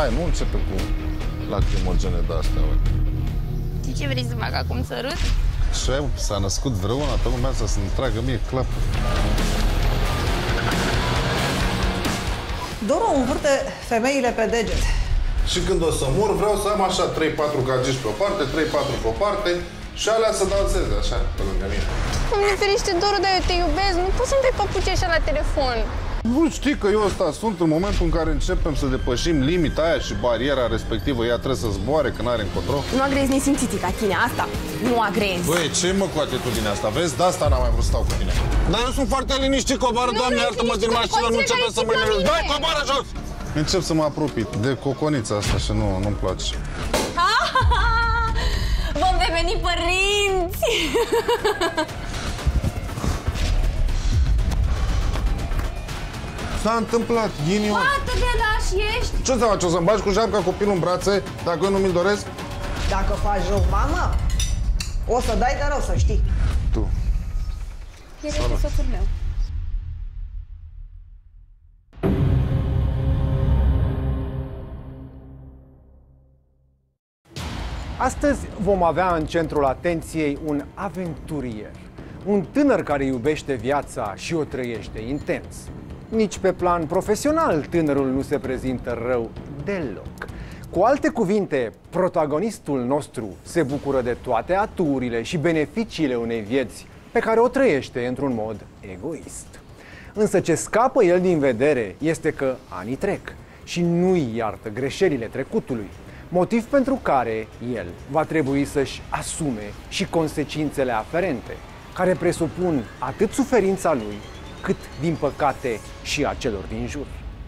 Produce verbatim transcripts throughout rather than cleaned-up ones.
Hai, nu începe cu lacrimogene de-astea, bă. Ce vrei să fac acum, să râd? Ce, s-a născut vreuna, toată lumea asta să-mi tragă mie clapul. Doru învârte femeile pe deget. Și când o să mor, vreau să am așa trei patru gagici pe o parte, trei patru pe o parte și alea să danseze, așa, pe lângă mine. Doamne ferește, Doru, dar eu te iubesc, nu poți să-mi dai papuci așa la telefon. Nu știi că eu ăsta sunt în momentul în care începem să depășim limita aia și bariera respectivă, ea trebuie să zboare, că n-are încotro. Nu agrezi nesimțiții ca tine, asta nu agrezi. Băi, ce mă cu atitudinea asta? Vezi? De asta n-am mai vrut să stau cu tine. Dar eu sunt foarte liniștit, coboară, Doamne, iartă-mă din mașină, nu începe să mă enervez. Dai, coboară jos! Încep să mă apropii de coconița asta și nu, nu-mi place. Vom deveni părinți! S-a întâmplat, ghinion. Atât de lași ești? Ce să faci? O să-mi bagi cu japca copilul în brațe dacă eu nu mi-l doresc? Dacă faci rău, mama, o să dai de rău, să știi. Tu. El este soțul meu. Astăzi vom avea în centrul atenției un aventurier, un tânăr care iubește viața și o trăiește intens. Nici pe plan profesional tânărul nu se prezintă rău deloc. Cu alte cuvinte, protagonistul nostru se bucură de toate aturile și beneficiile unei vieți pe care o trăiește într-un mod egoist. Însă ce scapă el din vedere este că anii trec și nu-i iartă greșelile trecutului, motiv pentru care el va trebui să-și asume și consecințele aferente, care presupun atât suferința lui, cât, din păcate, și a celor din jur.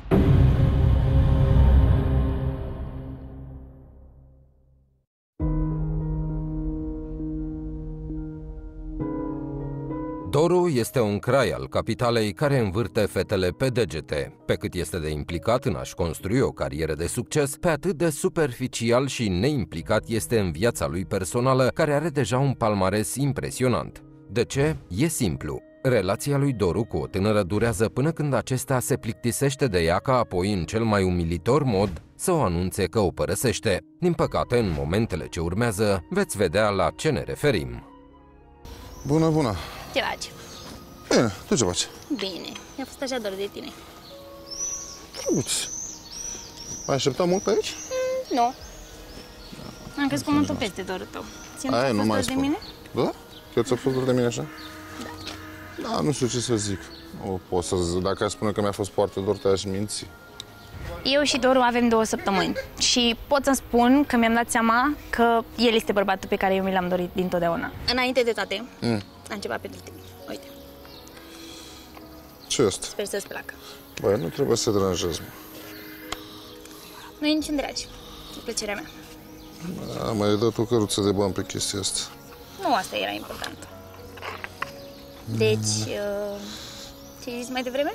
Doru este un crai al capitalei care învârte fetele pe degete. Pe cât este de implicat în a-și construi o carieră de succes, pe atât de superficial și neimplicat este în viața lui personală, care are deja un palmares impresionant. De ce? E simplu. Relația lui Doru cu o tânără durează până când acesta se plictisește de ea, ca apoi, în cel mai umilitor mod, să o anunțe că o părăsește. Din păcate, în momentele ce urmează, veți vedea la ce ne referim. Bună, bună! Ce faci? Bine, tu ce faci? Bine, mi-a fost așa dor de tine. Uite, mai așteptam mult pe aici? Mm, nu. Am crezut că mă topesc de dorul tău. Ți-am Aia, nu mai de mine? Da? Chiar ți-a fost dor de mine așa? Da. Da, nu știu ce să zic. O pot să zic. Dacă aș spune că mi-a fost foarte dor, te-aș minți. Eu și Doru avem două săptămâni și pot să spun că mi-am dat seama că el este bărbatul pe care eu mi l-am dorit dintotdeauna. Înainte de toate, mm. am ceva pentru tine. Uite. Ce asta? Sper să-ți placă. Băi, nu trebuie să deranjez, mă. Nu e niciun dragi. E plăcerea mea. Da, mai dat o căruță de bani pe chestia asta. Nu, asta era important. Deci, uh, ce ai zis mai devreme?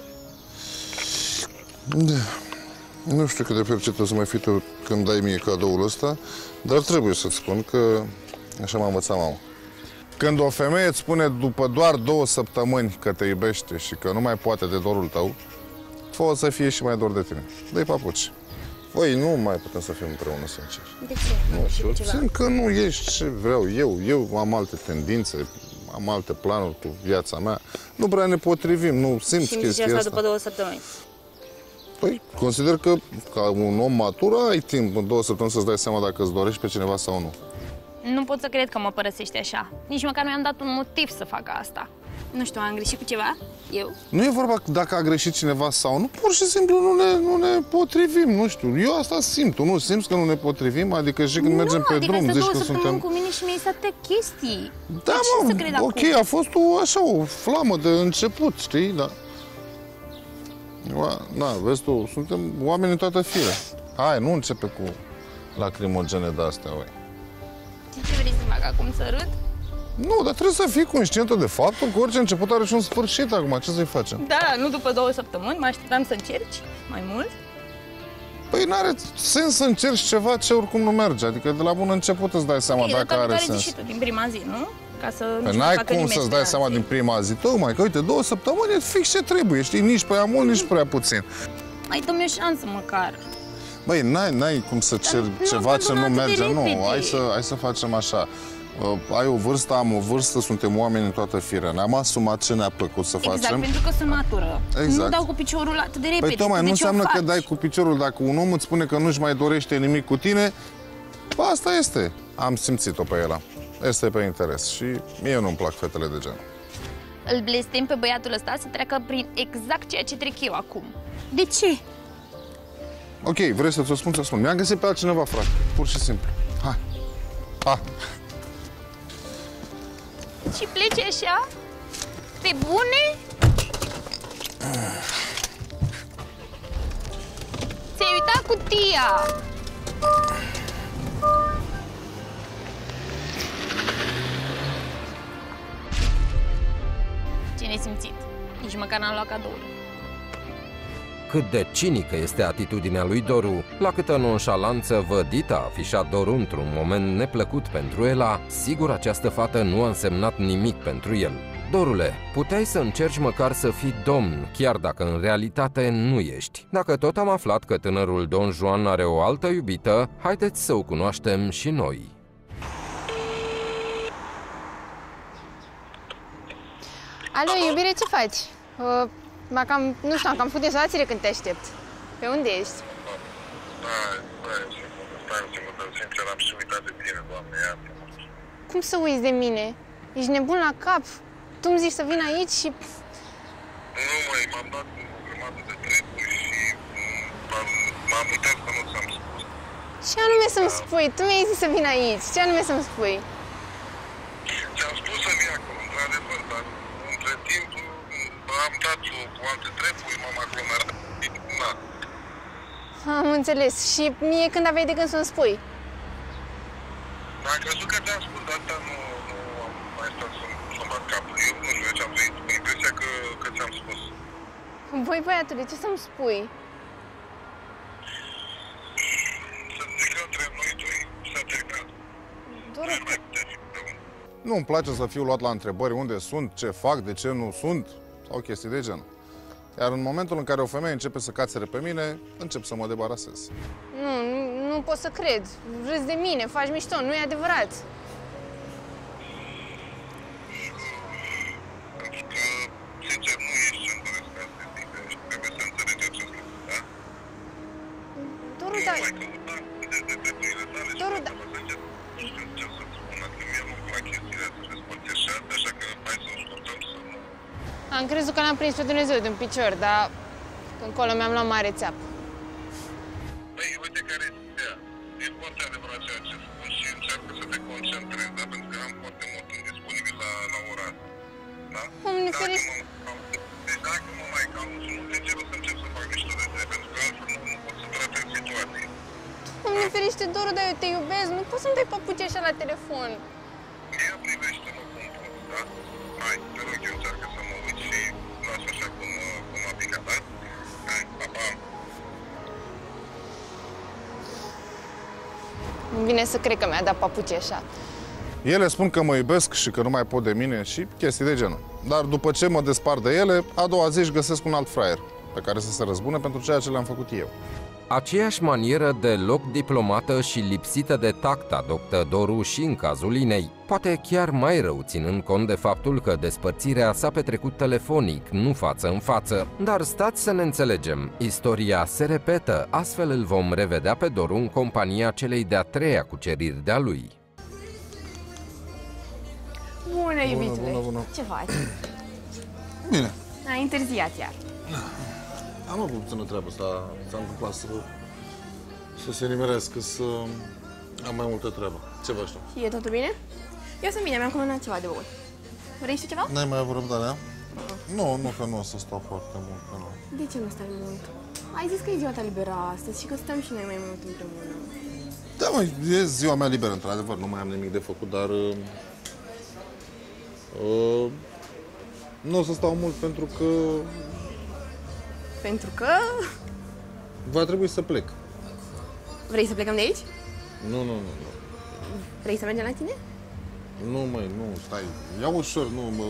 Da. Nu știu cât de fericit o să mai fii tu când dai mie cadoul ăsta, dar trebuie să-ți spun că așa m-a învățat mama. Când o femeie îți spune după doar două săptămâni că te iubește și că nu mai poate de dorul tău, fă să fie și mai dor de tine. Dă-i papuci. Voi nu mai putem să fim împreună, sincer. De ce? Nu știu, simt că nu ești ce vreau eu. Eu am alte tendințe, am alte planuri cu viața mea. Nu prea ne potrivim, nu simți și chestia asta asta. după două săptămâni. Păi, consider că ca un om matur ai timp în două săptămâni să-ți dai seama dacă îți dorești pe cineva sau nu. Nu pot să cred că mă părăsești așa. Nici măcar nu mi-am dat un motiv să fac asta. Nu știu, am greșit cu ceva? Eu? Nu e vorba dacă a greșit cineva sau nu, pur și simplu nu ne, nu ne potrivim, nu știu. Eu asta simt, tu nu simți că nu ne potrivim? Adică și când nu, mergem pe adică drum, zici că suntem... cu mine și mi-ai stat chestii. Da, mă, să cred ok, acum? A fost o, așa, o flamă de început, știi, da. Da, vezi tu, suntem oameni în toată firea. Hai, nu începe cu lacrimogene de-astea, băi. Ce vrei să fac acum, să râd? Nu, dar trebuie să fii conștientă de faptul că orice început are și un sfârșit acum. Ce să-i facem? Da, nu după două săptămâni, mă așteptam să încerci mai mult. Păi n-are sens să încerci ceva ce oricum nu merge. Adică de la bun început îți dai seama okay, dacă are sens. Și tu din prima zi, nu? Ca să păi n-ai cum să-ți dai seama din prima zi. Tocmai că, uite, două săptămâni e fix ce trebuie, știi? Nici prea mult, nici prea puțin. Mai dă-mi o șansă măcar. Băi, n-ai, n-ai cum să ceri nu ceva am ce nu atât de merge. Nu, repede. hai să, hai să facem așa. Uh, ai o vârstă, am o vârstă, suntem oameni în toată firea. Ne-am asumat ce ne-a plăcut să Exact, facem. pentru că sunt matură. Exact. Nu dau cu piciorul atât de repede. Păi tocmai, nu De ce o înseamnă că faci? dai cu piciorul. Dacă un om îți spune că nu-și mai dorește nimic cu tine, bă, asta este. Am simțit-o pe el. Este pe interes și mie nu-mi plac fetele de genul. Îl blestem pe băiatul ăsta să treacă prin exact ceea ce trec eu acum. De ce? Ok, vrei să ți-o spun, ți-o spun. Mi-am găsit pe altcineva, frate. Pur și simplu. Hai. Ha. Și pleci așa? Pe bune? Ți-ai uitat cutia! Ce nesimțit. Nici măcar n-am luat cadoul. Cât de cinică este atitudinea lui Doru, la câtă nonșalanță vădită a afișat Doru într-un moment neplăcut pentru Ela, sigur această fată nu a însemnat nimic pentru el. Dorule, puteai să încerci măcar să fii domn, chiar dacă în realitate nu ești. Dacă tot am aflat că tânărul Don Juan are o altă iubită, haideți să o cunoaștem și noi. Alo, iubire, ce faci? Uh, m-a cam, nu știu, am cam făcut de soațire când te aștept. Pe unde ești? Da, stai un secundă, stai un secundă, sincer, am și uitat de tine, Doamne, iartă-mă. Cum să uiți de mine? Ești nebun la cap. Tu îmi zici să vin aici și... Nu, măi, m-am dat o grămadă de treburi și m-am uitat că nu ți-am spus. Ce anume să-mi spui? Tu mi-ai zis să vin aici. Ce anume să-mi spui? Ți-am spus să vii acolo, într-adevăr, dar între timp am dat cu alte treburi, m-am aglomerat. Na. Am înțeles. Și mie când aveai de gând să-mi spui? Am crezut că ți-am spus, dar asta nu, nu am mai stat să-mi bat capul. Eu nu știu de ce am trăit cu impresia că, că ți-am spus. Voi, băiatule, ce să-mi spui? Să zic că între noi doi s-a terminat. Doru, Nu mai putea fi împreună. Nu-mi place să fiu luat la întrebări unde sunt, ce fac, de ce nu sunt, sau chestii de genul. Iar în momentul în care o femeie începe să cațere pe mine, încep să mă debarasez. nu, nu, nu pot să cred. Râzi de mine, faci mișto, nu e adevărat. Pentru că, sincer, nu ești ce-mi doresc astăzi și trebuie să înțelegi acest lucru, da? Doru, Nu dar... mai căuta de, de treburile tale și Doru, să da- vă zice, nu știu ce să spun, adică mie nu-mi plac chestiile astea despărțeșate, așa că hai să ascultăm să nu... Am crezut că l-am prins pe Dumnezeu din picior, dar încolo mi-am luat mare țeapă. Băi, uite care este ideea. E foarte adevărat ceea ce spun și încearcă să te concentrezi, da? Pentru că am foarte mult timp disponibil la, la ora asta, da? Doamne Dacă ferește. mă, deci dacă mă mai calm și nu te începe să încep să fac mișto de tine, pentru că altfel nu, nu pot să tratez situații. Doamne ferește, Doru, dar eu te iubesc, nu poți să-mi dai papuci așa la telefon. Ia privește-mă cum poți, da? Hai, te rog, eu încearcă să mă uit și las așa cum, cum a picat, da? Hai, pa, pa. Îmi vine să cred că mi-a dat papuci așa. Ele spun că mă iubesc și că nu mai pot de mine și chestii de genul. Dar după ce mă despart de ele, a doua zi își găsesc un alt fraier pe care să se răzbune pentru ceea ce le-am făcut eu. Aceeași manieră deloc diplomată și lipsită de tact adoptă Doru și în cazul Inei. Poate chiar mai rău, ținând cont de faptul că despărțirea s-a petrecut telefonic, nu față în față. Dar stați să ne înțelegem, istoria se repetă, astfel îl vom revedea pe Doru în compania celei de-a treia cuceriri de-a lui. Bună, iubitule. bună, bună. Ce faci? Bine. Ai întârziat iar. Am avut puțină treabă, s-a, s-a întâmplat să, să se nimerească, să am mai multă treabă. Ce faci tu? Și e totul bine? Eu sunt bine, mi-am comandat ceva de băut. Vrei și ceva? N-ai mai avut răbdarea? Nu, nu că nu o să stau foarte mult, că nu. De ce nu stai mult? Ai zis că e ziua ta liberă astăzi și că stăm și noi mai mult împreună. Da, mă, e ziua mea liberă, într-adevăr, nu mai am nimic de făcut, dar... Uh, uh, nu o să stau mult pentru că Pentru că... va trebui să plec. Vrei să plecăm de aici? Nu, nu, nu, nu. Vrei să mergem la tine? Nu, măi, nu, stai. Ia ușor, nu, mă...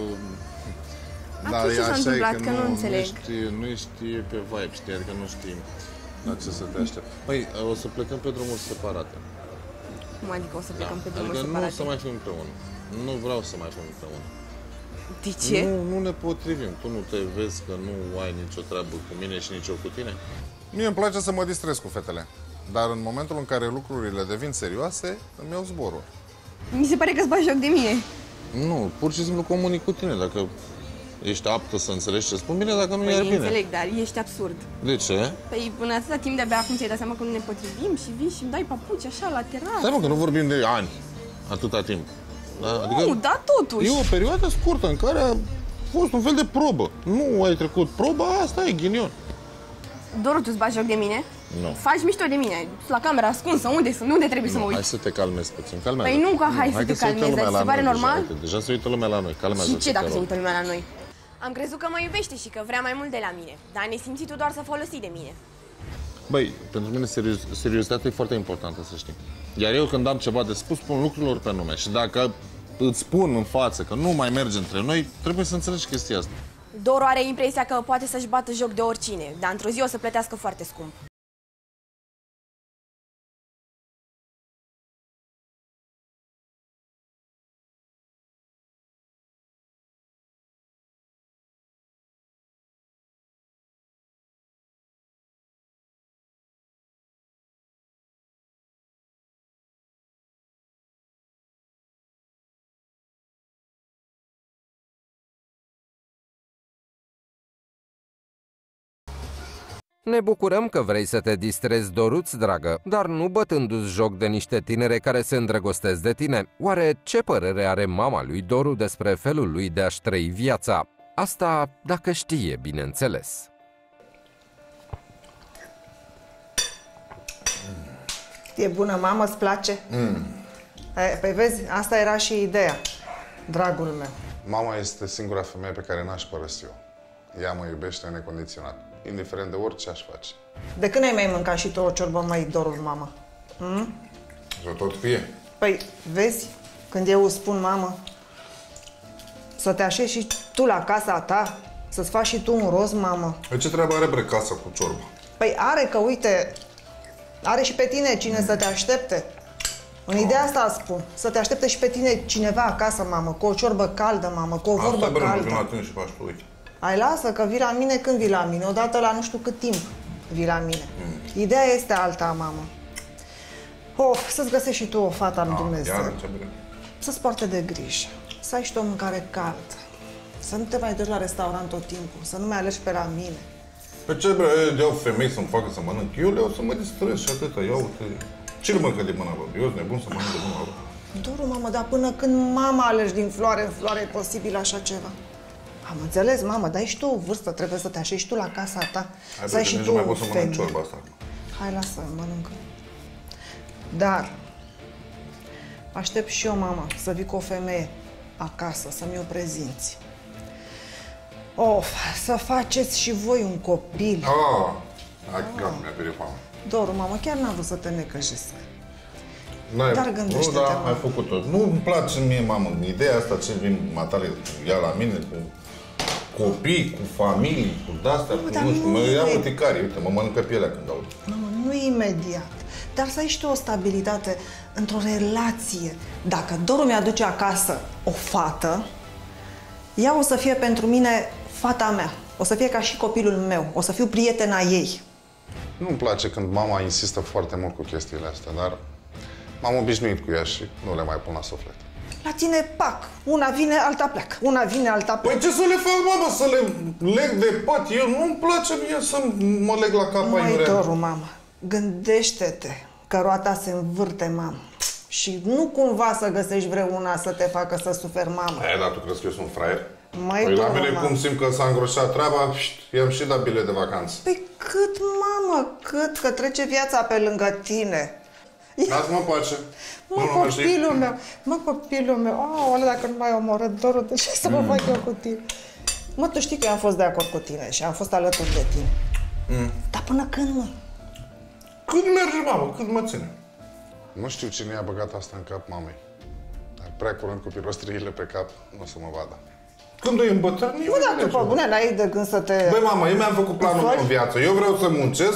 Atunci ce s-a așa e întâmplat? Că nu nu înțeleg. ești, nu ești pe vibe, știi, adică nu știi. La ce să te aștept? Păi, o să plecăm pe drumuri separate. Cum adică o să plecăm Da. pe drumuri Adică separate? nu o să mai fim împreună. Nu vreau să mai fim împreună. De ce? Nu, nu ne potrivim. Tu nu te vezi că nu ai nicio treabă cu mine și nici eu cu tine? Mie îmi place să mă distrez cu fetele. Dar în momentul în care lucrurile devin serioase, îmi iau zborul. Mi se pare că îți bagi joc de mine. Nu, pur și simplu comunic cu tine. Dacă ești aptă să înțelegi ce spun bine, dacă nu Păi, e bine. înțeleg, dar ești absurd. De ce? Păi până atâta timp de-abia acum ți-ai dat seama că nu ne potrivim și vii și îmi dai papuci așa la terasă. Stai mă, că nu vorbim de ani, atâta timp. Da? Adică Nu, da totuși. e o perioadă scurtă în care a fost un fel de probă. Nu ai trecut proba, asta e ghinion. Doru, tu îți bagi joc de mine? Nu. Faci mișto de mine, la camera ascunsă, unde sunt, unde trebuie să mă Nu, hai uit? să te calmezi puțin, calmează. Păi nu, că hai să hai te că se uită calmezi, lumea dar la ți se pare noi normal? Deja, uite, deja se uită lumea la noi, calmează. Și ce dacă se uită lumea la noi? Am crezut că mă iubește și că vrea mai mult de la mine, dar nesimțitul doar să folosi de mine. Băi, pentru mine serios, seriozitatea e foarte importantă, să știi. Iar eu când am ceva de spus, spun lucrurilor pe nume. Și dacă îți spun în față că nu mai merge între noi, trebuie să înțelegi chestia asta. Doru are impresia că poate să-și bată joc de oricine, dar într-o zi o să plătească foarte scump. Ne bucurăm că vrei să te distrezi, Doruț, dragă, dar nu bătându-ți joc de niște tinere care se îndrăgostesc de tine. Oare ce părere are mama lui Doru despre felul lui de a-și trăi viața? Asta dacă știe, bineînțeles. E bună, mamă, îți place? Mm. Păi vezi, asta era și ideea, dragul meu. Mama este singura femeie pe care n-aș părăsi eu. Ea mă iubește necondiționat, indiferent de orice aș face. De când ai mai mâncat și tu o ciorbă, mai Dorul, mamă? Mm? Să tot fie. Păi, vezi, când eu îți spun, mamă, să te așezi și tu la casa ta, să-ți faci și tu un rost, mamă. Păi ce treabă are bre casa cu ciorbă? Păi are, că uite, are și pe tine cine să te aștepte. În ideea asta spun, să te aștepte și pe tine cineva acasă, mamă, cu o ciorbă caldă, mamă, cu o vorbă Asta, caldă. Asta, bă, și faci tu, uite. Ai, lasă, că vii la mine când vii la mine, odată la nu știu cât timp vii la mine. Mm. Ideea este alta, mamă. Of, să-ți găsești și tu o fată al lui Dumnezeu. Să-ți poarte de grijă, să ai și tu o mâncare caldă, să nu te mai duci la restaurant tot timpul, să nu mai alegi pe la mine. Pe ce, bre, iau femei să-mi facă să mănânc, eu le iau să mă distrez și atâta, iau uite. Ce le mănâncă de mâna lor? Eu sunt nebun să mănânc de mâna lor. Doru, mamă, dar până când mama alegi din floare în floare, e posibil așa ceva? Am înțeles, mamă, dar ai și tu o vârstă, trebuie să te așezi și tu la casa ta. Hai, să ai și tu mai o pot să mănânc femeie. ciorba asta. Hai, lasă, mănâncă. Dar aștept și eu, mama, să vii cu o femeie acasă, să-mi o prezinți. Of, să faceți și voi un copil. Ah, hai, gata, mi-a pierit foame. Doru, mamă, chiar n-am vrut să te necăjesc. N-ai, Dar gândește-te, nu, da, mamă. ai făcut-o. Nu îmi place mie, mamă, ideea asta ce vin matale, ia la mine, cu copii, cu familii, cu de-astea, cu dar nu știu, nu mă e- iau ticari, uite, mă mănâncă pielea când aud. Mamă, nu imediat, dar să ai și tu o stabilitate într-o relație. Dacă Doru mi-aduce acasă o fată, ea o să fie pentru mine fata mea. O să fie ca și copilul meu. O să fiu prietena ei. Nu-mi place când mama insistă foarte mult cu chestiile astea, dar m-am obișnuit cu ea și nu le mai pun la suflet. La tine, pac, una vine, alta pleacă. Una vine, alta pleacă. Păi ce să le fac, mama, să le leg de pat? Eu nu-mi place mie să mă leg la cap Mai aiurea. Doru, mamă, gândește-te că roata se învârte, mamă. Și nu cumva să găsești vreuna să te facă să suferi, mamă. E, dar tu crezi că eu sunt fraier? Mai Păi la Doru, mine mamă. cum simt că s-a îngroșat treaba, șt, i-am și dat bilet de vacanță. Păi cât, mamă, cât, că trece viața pe lângă tine. Lasă-mă în pace. Mă, Nu, nu mă știi? copilul meu, mă, copilul meu, aole, dacă nu mai omorât Doru, de ce să mă Mm. fac eu cu tine? Mă, tu știi că eu am fost de acord cu tine și am fost alături de tine. Mm. Dar până când, mă? Cât merge, mamă, cât mă ține? Nu știu cine i-a băgat asta în cap mamei. Dar prea curând cu pirostriile pe cap nu o să mă vadă. Când o îmbătrâni, Nu, dar tu, pe bune, n-ai de gând să te... Băi, mamă, eu mi-am făcut planul meu în viață. Eu vreau să muncesc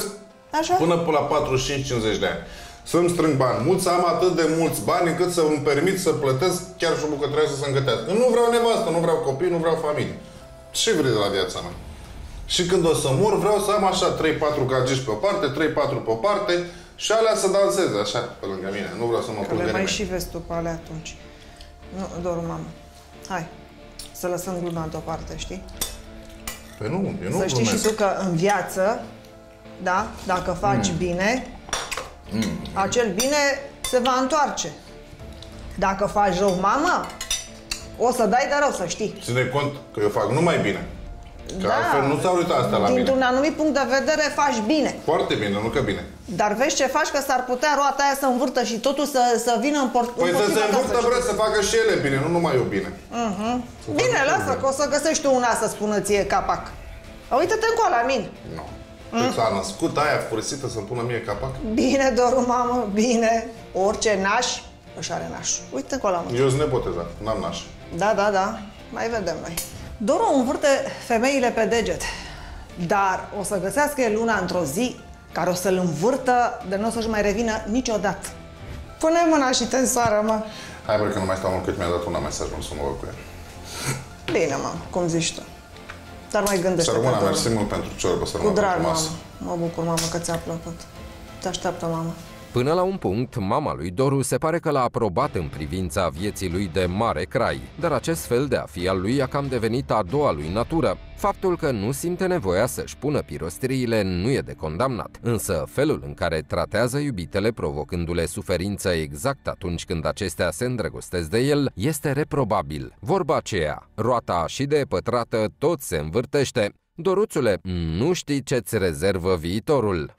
Așa? Până pe la patruzeci și cinci cincizeci de ani. Să-mi strâng bani mulți, să am atât de mulți bani încât să îmi permit să plătesc chiar și o bucătăreasă să-mi gătească. Nu vreau nevastă, nu vreau copii, nu vreau familie. Ce vrei de la viața mea? Și când o să mor, vreau să am așa trei patru gagici pe o parte, trei patru pe o parte și alea să danseze așa pe lângă mine. Nu vreau să mă Că plâng de le mai nimeni. și vezi tu pe alea atunci. Nu, Doru, mamă. Hai, să lăsăm gluma deoparte, știi? Păi nu, eu nu Să știi glumesc. și tu că în viață, da, dacă faci mm. bine, mm. acel bine se va întoarce. Dacă faci rău, mamă, o să dai de rău, să știi. Ține cont că eu fac numai bine. Că Da. altfel nu s-au uitat asta la mine. Dintr-un anumit punct de vedere faci bine. Foarte bine, nu că bine. Dar vezi ce faci, că s-ar putea roata aia să învârtă și totul să, să vină în port. Păi să se învârtă, vreau să facă și ele bine, nu numai eu bine. Uh-huh. Bine, lasă, că o să găsești tu una să spună ție capac. Uită-te încolo la mine. Nu. Mm. S-a născut aia furisită să-mi pună mie capac? Bine, Doru, mamă, bine. Orice naș își are nașul. Uite încolo la mine. Eu sunt nebotezat, n-am naș. Da, da, da. Mai vedem noi. Doru învârte femeile pe deget. Dar o să găsească el una într-o zi care o să-l învârtă de nu o să-și mai revină niciodată. Pune mâna și te însoară, mă. Hai, bă, că nu mai stau mult cât mi-a dat una mesaj, nu să mă văd cu el. Bine, mă, cum zici tu. Dar mai gândește-te, Sărmâna, Doru. mersi mult pentru ciorbă, Cu sărmâna drag, frumoasă. mamă. Mă bucur, mamă, că ți-a plăcut. Te așteaptă, mamă. Până la un punct, mama lui Doru se pare că l-a aprobat în privința vieții lui de mare crai, dar acest fel de a fi al lui a cam devenit a doua lui natură. Faptul că nu simte nevoia să-și pună pirosteriile nu e de condamnat, însă felul în care tratează iubitele provocându-le suferință exact atunci când acestea se îndrăgostesc de el este reprobabil. Vorba aceea, roata și de pătrată tot se învârtește. Doruțule, nu știi ce-ți rezervă viitorul.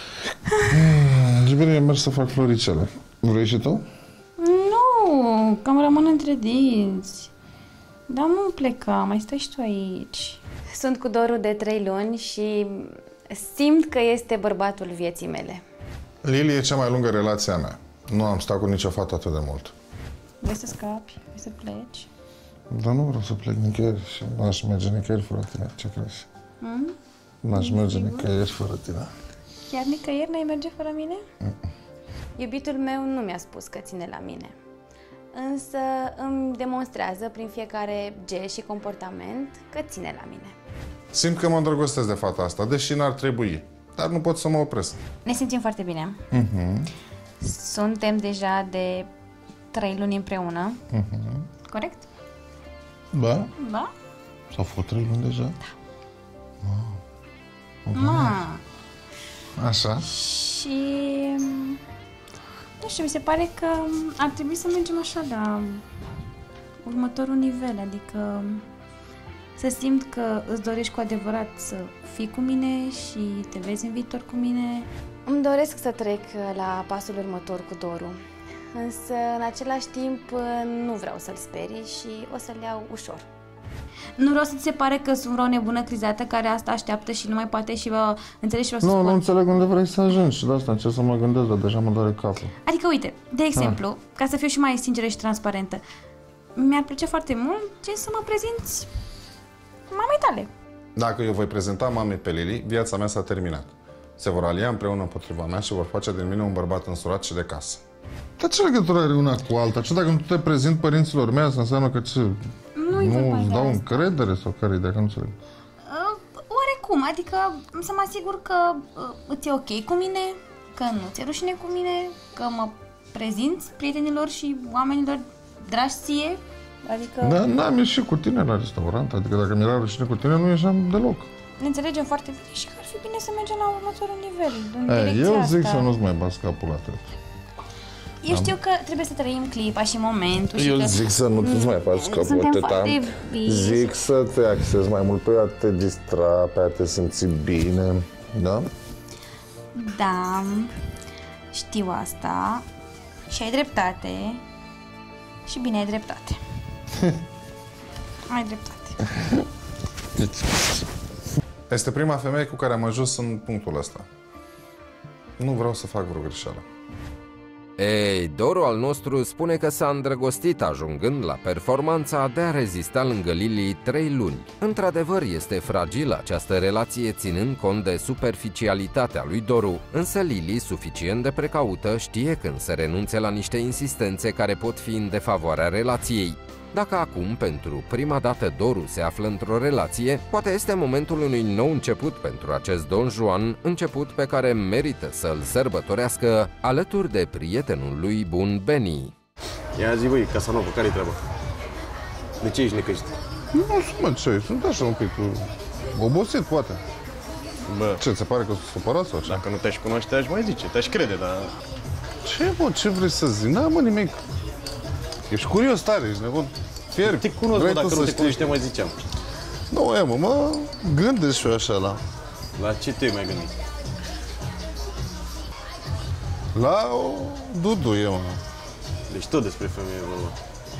E bine, merg să fac floricele. Vrei și tu? Nu, că îmi rămân între dinți. Dar nu pleca, mai stai și tu aici. Sunt cu Doru de trei luni și simt că este bărbatul vieții mele. Lili e cea mai lungă relație a mea. Nu am stat cu nicio fată atât de mult. Vrei să scapi? Vrei să pleci? Dar nu vreau să plec nicăieri și n-aș merge nicăieri fără tine. Ce crezi? Mm? N-aș merge nicăieri fără tine. Chiar nicăieri n-ai merge fără mine? Mm-mm. Iubitul meu nu mi-a spus că ține la mine, însă îmi demonstrează prin fiecare gest și comportament că ține la mine. Simt că mă îndrăgostesc de fata asta, deși n-ar trebui. Dar nu pot să mă opresc. Ne simțim foarte bine. Uh-huh. Suntem deja de trei luni împreună. Uh-huh. Corect? Da? Da? S-au făcut trei luni deja? Da. Wow. Ma. Așa. Și... nu știu, mi se pare că ar trebui să mergem așa la următorul nivel, adică să simt că îți dorești cu adevărat să fii cu mine și te vezi în viitor cu mine. Îmi doresc să trec la pasul următor cu Doru, însă în același timp nu vreau să-l sperii și o să-l iau ușor. Nu vreau să ți se pare că sunt vreo nebună crizată care asta așteaptă și nu mai poate și vă înțelegi și vreau să Nu, spun. nu înțeleg unde vrei să ajungi și de asta încerc să mă gândesc, dar deja mă doare capul. Adică, uite, de exemplu, ha. ca să fiu și mai sinceră și transparentă, mi-ar plăcea foarte mult ce să mă prezinți mamei tale. Dacă eu voi prezenta mamei pe Lili, viața mea s-a terminat. Se vor alia împreună împotriva mea și vor face din mine un bărbat însurat și de casă. Dar ce legătură are una cu alta? Ce dacă nu te prezint părinților mei, asta înseamnă că ce... Nu-i nu îți dau asta. încredere sau care ideea, că nu înțeleg. Uh, oarecum, adică să mă asigur că uh, îți e ok cu mine, că nu ți-e rușine cu mine, că mă prezinți prietenilor și oamenilor dragi ție, adică... Da, n-am ieșit cu tine la restaurant, adică dacă mi-era rușine cu tine, nu ieșeam deloc. Ne înțelegem foarte bine și că ar fi bine să mergem la următorul nivel, în Ei, direcția eu asta. zic să nu-ți mai bați capul la tot. Eu știu că trebuie să trăim clipa și momentul. Eu și că zic să nu ți mai faci capul suntem atâta. foarte bine. Zic să te axezi mai mult pe a te distra, pe a te simți bine, da? Da, știu asta și ai dreptate și bine ai dreptate. Ai dreptate. Este prima femeie cu care am ajuns în punctul ăsta. Nu vreau să fac vreo greșeală. Ei, Doru al nostru spune că s-a îndrăgostit ajungând la performanța de a rezista lângă Lili trei luni. Într-adevăr, este fragilă această relație ținând cont de superficialitatea lui Doru, însă Lili, suficient de precaută, știe când să renunțe la niște insistențe care pot fi în defavoarea relației. Dacă acum, pentru prima dată, Doru se află într-o relație, poate este momentul unui nou început pentru acest Don Juan, început pe care merită să-l sărbătorească alături de prietenul lui bun Benny. Ia zi, băi, Casanova, care-i treaba? De ce ești necăjit? Nu știu, mă, ce, sunt așa un pic obosit, poate. Bă, Ce, ți se pare că sunt supărat sau ce? dacă nu te-aș cunoaște, aș mai zice, te-aș crede, dar... Ce, mă, ce vrei să zic? N-am, mă, nimic. Ești curios tare, ești nebun. Fierbi. Te cunosc, Vrei bă, tu dacă să nu te știi. cunoște, mai ziceam. Nu, e, mă, mă gândesc și eu așa la... La ce te mai gândit? La o duduie, mă. Deci tot despre femeie vorba.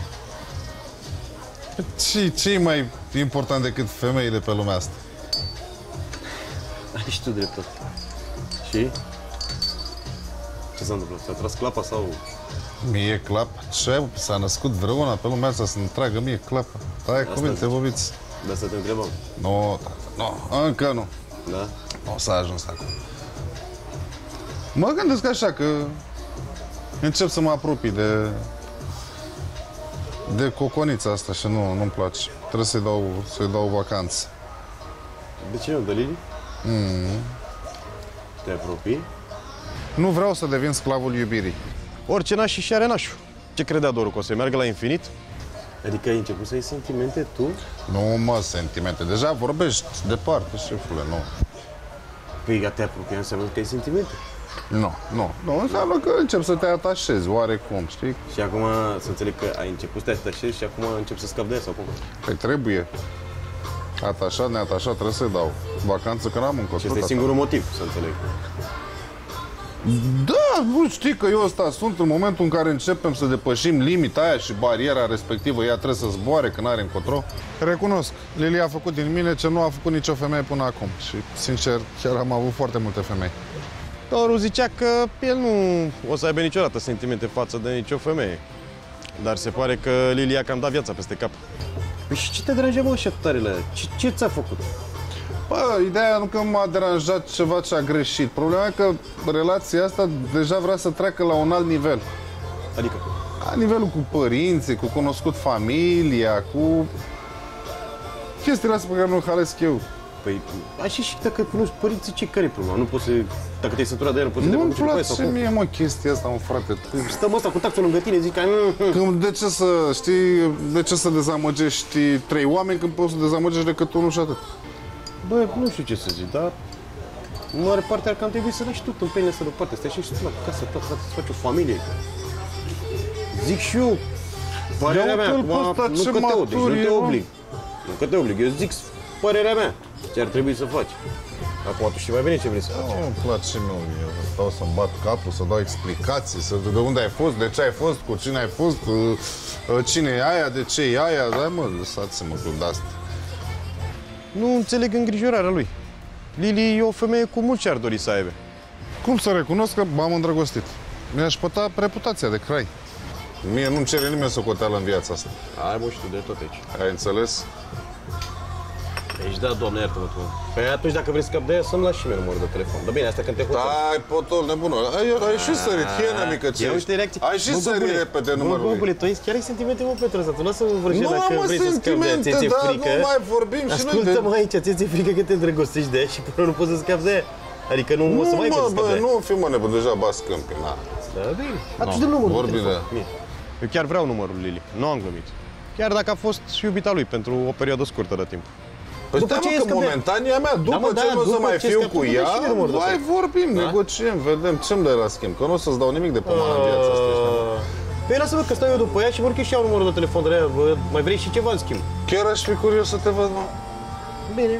Ce, ce e mai important decât femeile pe lumea asta? Ai și tu dreptate. Și? Ce s-a întâmplat? Ți-a tras clapa sau... Mie clap? Ce? S-a născut vreuna pe lumea asta să-mi tragă mie clapa? Stai cu mine, te vorbiți. De asta te întrebam. Nu, tata, nu, încă nu. Da? Nu s-a ajuns acum. Mă gândesc așa că încep să mă apropii de de coconița asta și nu, nu-mi place. Trebuie să-i dau, să-i dau vacanță. De ce nu, de Lili? Mm. Te apropii? Nu vreau să devin sclavul iubirii. Orice naș și are nașul. Ce credea Doru, că o să meargă la infinit? Adică ai început să ai sentimente tu? Nu, mă, sentimente. Deja vorbești departe, șefule, nu. Păi, te apropii înseamnă că ai sentimente. Nu, nu. Nu înseamnă că încep să te atașezi, oarecum, știi? Și acum să înțeleg că ai început să te atașezi și acum începi să scapi de ea sau cum? Păi trebuie. Atașat, neatașat, trebuie să-i dau. Vacanță că n-am încotro. Și ăsta e singurul motiv, să înțeleg. Da, nu știi că eu ăsta sunt în momentul în care începem să depășim limita aia și bariera respectivă, ea trebuie să zboare, că n-are încotro. Recunosc, Lili a făcut din mine ce nu a făcut nicio femeie până acum. Și, sincer, chiar am avut foarte multe femei. Doru zicea că el nu o să aibă niciodată sentimente față de nicio femeie. Dar se pare că Lili a cam dat viața peste cap. Păi și ce te deranjează așa tare la ea? Ce, ce ți-a făcut? Bă, ideea nu că m-a deranjat ceva ce a greșit. Problema e că relația asta deja vrea să treacă la un alt nivel. Adică? La nivelul cu părinții, cu cunoscut familia, cu chestiile astea pe care nu halesc eu. Păi, așa și dacă cunoști părinții, ce care e problema? Nu poți să... Dacă te-ai săturat de el, nu poți să te Nu-mi faci place sau cum? mie, mă, chestia asta, mă, frate. Stăm ăsta cu taxul lângă tine, zic că... Când, de ce să, știi, de ce să dezamăgești trei oameni când poți să dezamăgești decât unul și atât? Bă, nu știu ce să zic, dar... În mare parte ar cam trebui să lași tu tâmpenile să deoparte, să te așești tu la casa ta, frate, să faci o familie. Zic și eu, părerea mea, acum, nu că te oblig, nu te oblig. Nu că te oblig, eu zic părerea mea, ce ar trebui să faci. Acum tu știi mai bine ce vrei să faci. Nu, îmi place mie, eu stau să-mi bat capul, să dau explicații, să de unde ai fost, de ce ai fost, cu cine ai fost, cine e aia, de ce e aia, da, mă, lăsați-mă cu de-asta. Nu înțeleg îngrijorarea lui. Lili e o femeie cu mult ce ar dori să aibă. Cum să recunosc că m-am îndrăgostit? Mi-aș păta reputația de crai. Mie nu-mi cere nimeni socoteală în viața asta. Ai, mă, și tu de tot aici. Ai înțeles? Deci da, Doamne, iartă-mă tu. Păi atunci, dacă vrei să scapi de aia, să-mi lași și mie numărul de telefon. Dar bine, asta când te hotără. Stai, potol, nebună. Ai, ai și sărit, hiena mică ce Ia ești. uite reacții. Ai și sărit repede numărul Bă, lui. băbule, tu ai chiar ai sentimente, mă, pentru asta. Tu lasă-mă vorbesc Nu dacă am, mă, vrei să scapi de ea. sentimente, Ți-e dar frică. nu mai vorbim și noi de... Ascultă-mă aici, ți-e frică că te îndrăgostești de ea și până nu poți să scapi de ea. Adică nu o să mai Nu, poți mă, să scapi bă, de ea. nu fi, mă, nebun, deja bas câmpii, na. Da, bine. Atunci dă numărul de vorbim telefon. de- Mie. Eu chiar vreau numărul Lili. Nu am glumit. Chiar dacă a fost iubita lui pentru o perioadă scurtă de timp. Păi După stai, ce mă, ies că când de- momentan e a mea, după mă, ce da, nu o să după mai ce fiu scapă, cu dă ea, și mie numărul de mai telefon. vorbim, Da? negociem, vedem ce-mi dai la schimb, că nu o să-ți dau nimic de pomană în viața asta. ești. Păi lasă-mă că stau eu după ea și vor că și iau numărul de telefon de la ea. Bă, mai vrei și ceva în schimb? Chiar aș fi curios să te văd, mă. Bine.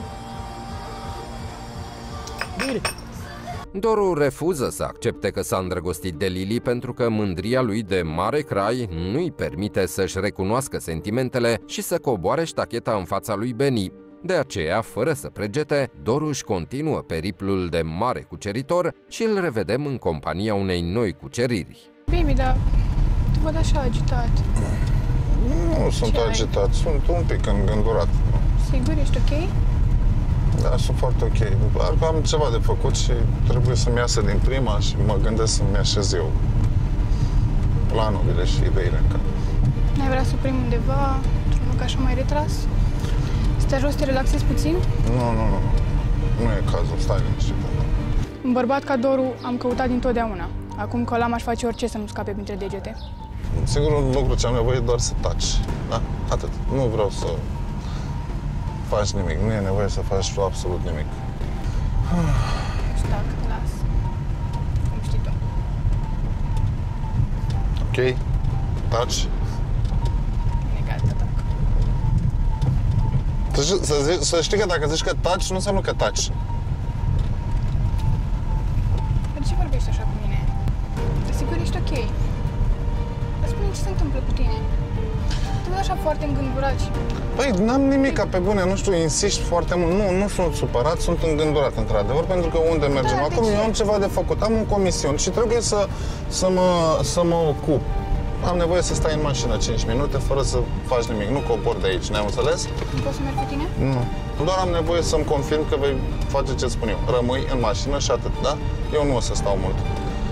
Bine. Doru refuză să accepte că s-a îndrăgostit de Lili pentru că mândria lui de mare crai nu-i permite să-și recunoască sentimentele și să coboare ștacheta în fața lui Benny. De aceea, fără să pregete, Doru își continuă periplul de mare cuceritor și îl revedem în compania unei noi cuceriri. Baby, dar te văd așa agitat. Nu sunt Ce agitat, sunt un pic îngândurat. Sigur, ești ok? Da, sunt foarte ok. Doar că am ceva de făcut și trebuie să-mi iasă din prima și mă gândesc să-mi așez eu planurile și ideile în cap. N-ai vrea să oprim undeva, într-un loc așa mai retras? Să te ajut să te relaxezi puțin? Nu, nu, nu. Nu e cazul, stai liniștită. Un bărbat ca Doru am căutat dintotdeauna. Acum că l-am, aș face orice să nu scape printre degete. Sigur, un lucru ce am nevoie e doar să taci. Da? Atât. Nu vreau să faci nimic. Nu e nevoie să faci absolut nimic. Stac, las. Cum știi tu. Ok? Taci? Bine, gata, tac. Să, să, zici, să știi că dacă zici că taci, nu înseamnă că taci. De ce vorbești așa cu mine? De sigur ești ok. Dar spune ce se întâmplă cu tine. Te văd așa foarte îngândurat și... Păi, n-am nimic, ca pe bune, nu știu, insiști foarte mult. Nu, nu sunt supărat, sunt îngândurat, într-adevăr, pentru că unde mergem Da, acum, de ce? eu am ceva de făcut, am un comision și trebuie să, să, mă, să mă ocup. Am nevoie să stai în mașină cinci minute fără să faci nimic, nu cobor de aici, ne-am înțeles? Nu pot să merg cu tine? Nu. Doar am nevoie să-mi confirm că vei face ce spun eu. Rămâi în mașină și atât, da? Eu nu o să stau mult.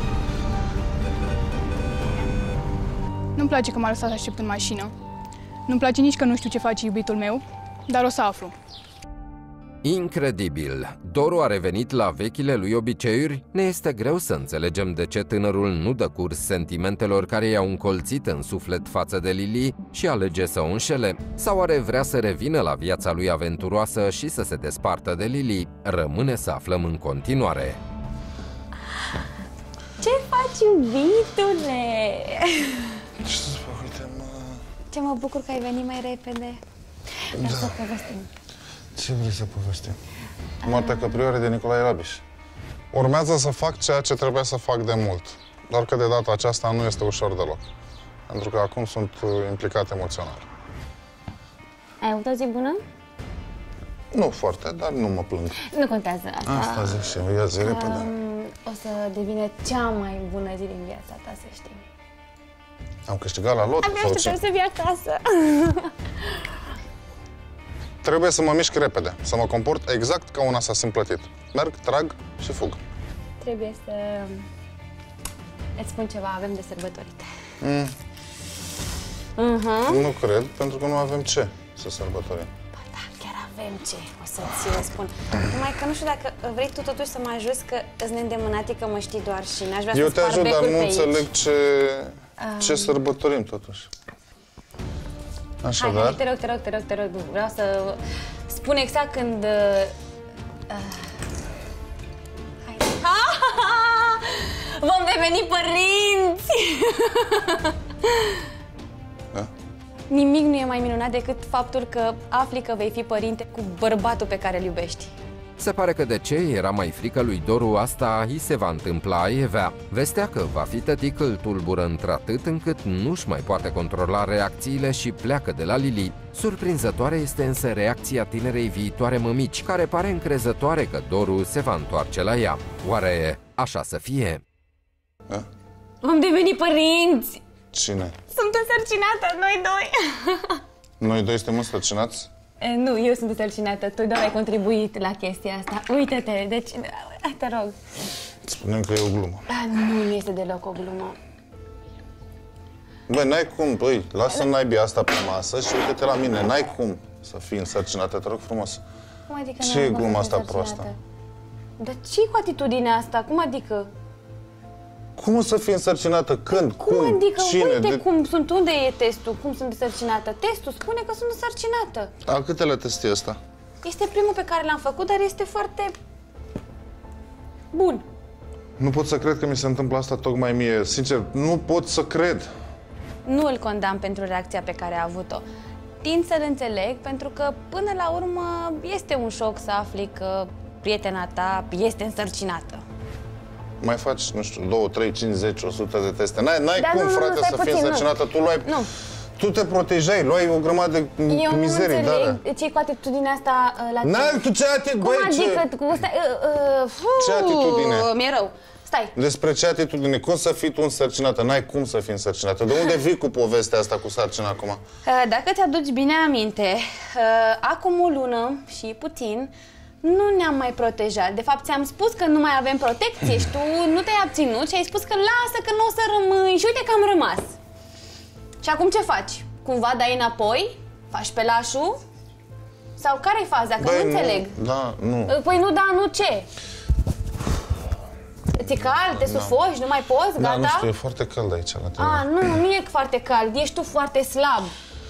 Nu-mi place că m-a lăsat să aștept în mașină. Nu-mi place nici că nu știu ce face iubitul meu, dar o să aflu. Incredibil! Doru a revenit la vechile lui obiceiuri. Ne este greu să înțelegem de ce tânărul nu dă curs sentimentelor care i-au încolțit în suflet față de Lili și alege să o înșele. Sau oare vrea să revină la viața lui aventuroasă și să se despartă de Lili? Rămâne să aflăm în continuare. Ce faci, iubitule? Ce să spun, uite, mă... Ce mă bucur că ai venit mai repede. Vreau Da. să povestim. Ce vrei să povestim? Moartea căprioarei de Nicolae Rabiș. Urmează să fac ceea ce trebuia să fac de mult. Doar că de data aceasta nu este ușor deloc. Pentru că acum sunt implicat emoțional. Ai avut o zi bună? Nu foarte, dar nu mă plâng. Nu contează asta. Asta zic și eu, ia zi repede. Um, o să devină cea mai bună zi din viața ta, să știi. Am câștigat la lot Abia sau așteptăm ce? să vii acasă. Trebuie să mă mișc repede, să mă comport exact ca un asasin plătit. Merg, trag și fug. Trebuie să îți spun ceva, avem de sărbătorit. Mm. Uh-huh. Nu cred, pentru că nu avem ce să sărbătorim. Ba da, chiar avem ce, o să-ți spun. Numai că nu știu dacă vrei tu totuși să mă ajuți, că îți neîndemânati că mă știi doar și n-aș vrea Eu să te spar ajut, dar becul nu pe aici. înțeleg ce, ce sărbătorim totuși. Hai, Așadar, hai, te rog, te rog, te rog, te rog, vreau să spun exact când... Uh, hai. Ha, ha, ha! Vom deveni părinți! Da? Nimic nu e mai minunat decât faptul că afli că vei fi părinte cu bărbatul pe care îl iubești. Se pare că de ce era mai frică lui Doru, asta îi se va întâmpla aievea. Vestea că va fi tătic îl tulbură într-atât încât nu-și mai poate controla reacțiile și pleacă de la Lili. Surprinzătoare este însă reacția tinerei viitoare mămici, care pare încrezătoare că Doru se va întoarce la ea. Oare așa să fie? Da? Vom deveni părinți! Cine? Sunt însărcinată, noi doi! Noi doi suntem însărcinați? E, nu, eu sunt însărcinată, tu doar ai contribuit la chestia asta. Uită-te, deci, te rog. Spunem că e o glumă. A, nu, nu este deloc o glumă. Băi, n-ai cum, băi, lasă naibia asta pe masă și uite-te la mine, n-ai cum să fii însărcinată, te rog frumos. Cum adică Ce nu e am fost gluma asta însărcinată? proastă? Dar ce-i cu atitudinea asta? Cum adică? Cum o să fii însărcinată? Când? Cum, Cum? adică? Cine? Uite De... cum sunt, unde e testul? Cum sunt însărcinată? Testul spune că sunt însărcinată. A câtele test e ăsta? Este primul pe care l-am făcut, dar este foarte bun. Nu pot să cred că mi se întâmplă asta tocmai mie. Sincer, nu pot să cred. Nu îl condamn pentru reacția pe care a avut-o. Tind să-l înțeleg, pentru că, până la urmă, este un șoc să afli că prietena ta este însărcinată. Mai faci, nu știu, două, trei, cinci, zece, o sută de teste. N-ai, n-ai Dar cum, nu, nu, frate, nu, stai să fii puțin, însărcinată. nu. Tu luai... Nu. Tu te protejai, luai o grămadă de Eu nu mizerii. înțeleg Da, ce-i cu atitudinea asta uh, la tine. N-ai, tu ce atitudine, Cum băi, adică? ce? Cu stai, uh, uh, Ce atitudine? Mi-e rău. Stai. Despre ce atitudine? Cum să fii tu însărcinată? N-ai cum să fii însărcinată. De unde vii cu povestea asta cu sarcina acum? Uh, Dacă ți-aduci bine aminte, uh, acum o lună și puțin nu ne-am mai protejat. De fapt, ți-am spus că nu mai avem protecție și tu nu te-ai abținut și ai spus că lasă, că nu o să rămâi. Și uite că am rămas. Și acum ce faci? Cumva dai înapoi? Faci pe lașul? Sau care-i faza? Că Băi, nu înțeleg. Da, nu. Păi nu, da, nu ce? Ți-e cald, te sufoci, nu mai poți, Da, gata? nu știu, e foarte cald aici la tine. A, nu, nu e foarte cald, ești tu foarte slab.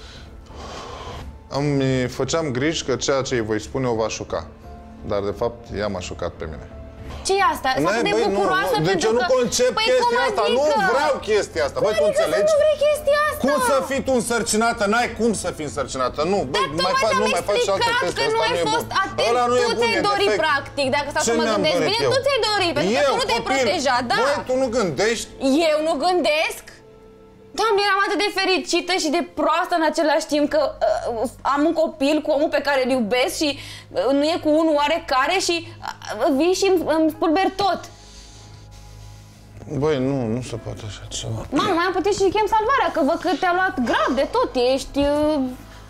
Îmi făceam griji că ceea ce îi voi spune o va șoca. Dar, de fapt, ea m-a șocat pe mine. Ce-i asta? Sunt atât de Băi, bucuroasă nu, nu. Deci pentru eu nu că... concep Păi chestia cum asta, adică? nu vreau chestia asta. Băi, tu Adică să înțelegi? nu vrei chestia asta? Cum să fii tu însărcinată? N-ai cum să fii însărcinată. Nu, băi, Dar mai faci, nu mai faci și alte explicat teste. că nu ai fost atent, tu ți-ai dorit practic, dacă stau Ce să mă mi-am gândesc dorit bine, eu? tu ți-ai dorit, pentru că Eu, tu nu te-ai copil. protejat, da? Băi, tu nu gândești? Eu nu gândesc? Doamne, eram atât de fericită și de proastă în același timp că uh, am un copil cu omul pe care îl iubesc și uh, nu e cu unul oarecare și uh, vii și îmi, îmi spulberi tot. Băi, nu, nu se poate așa ceva. Mamă, mai am putea și chem salvarea, că văd că te-a luat grav de tot, ești... Uh...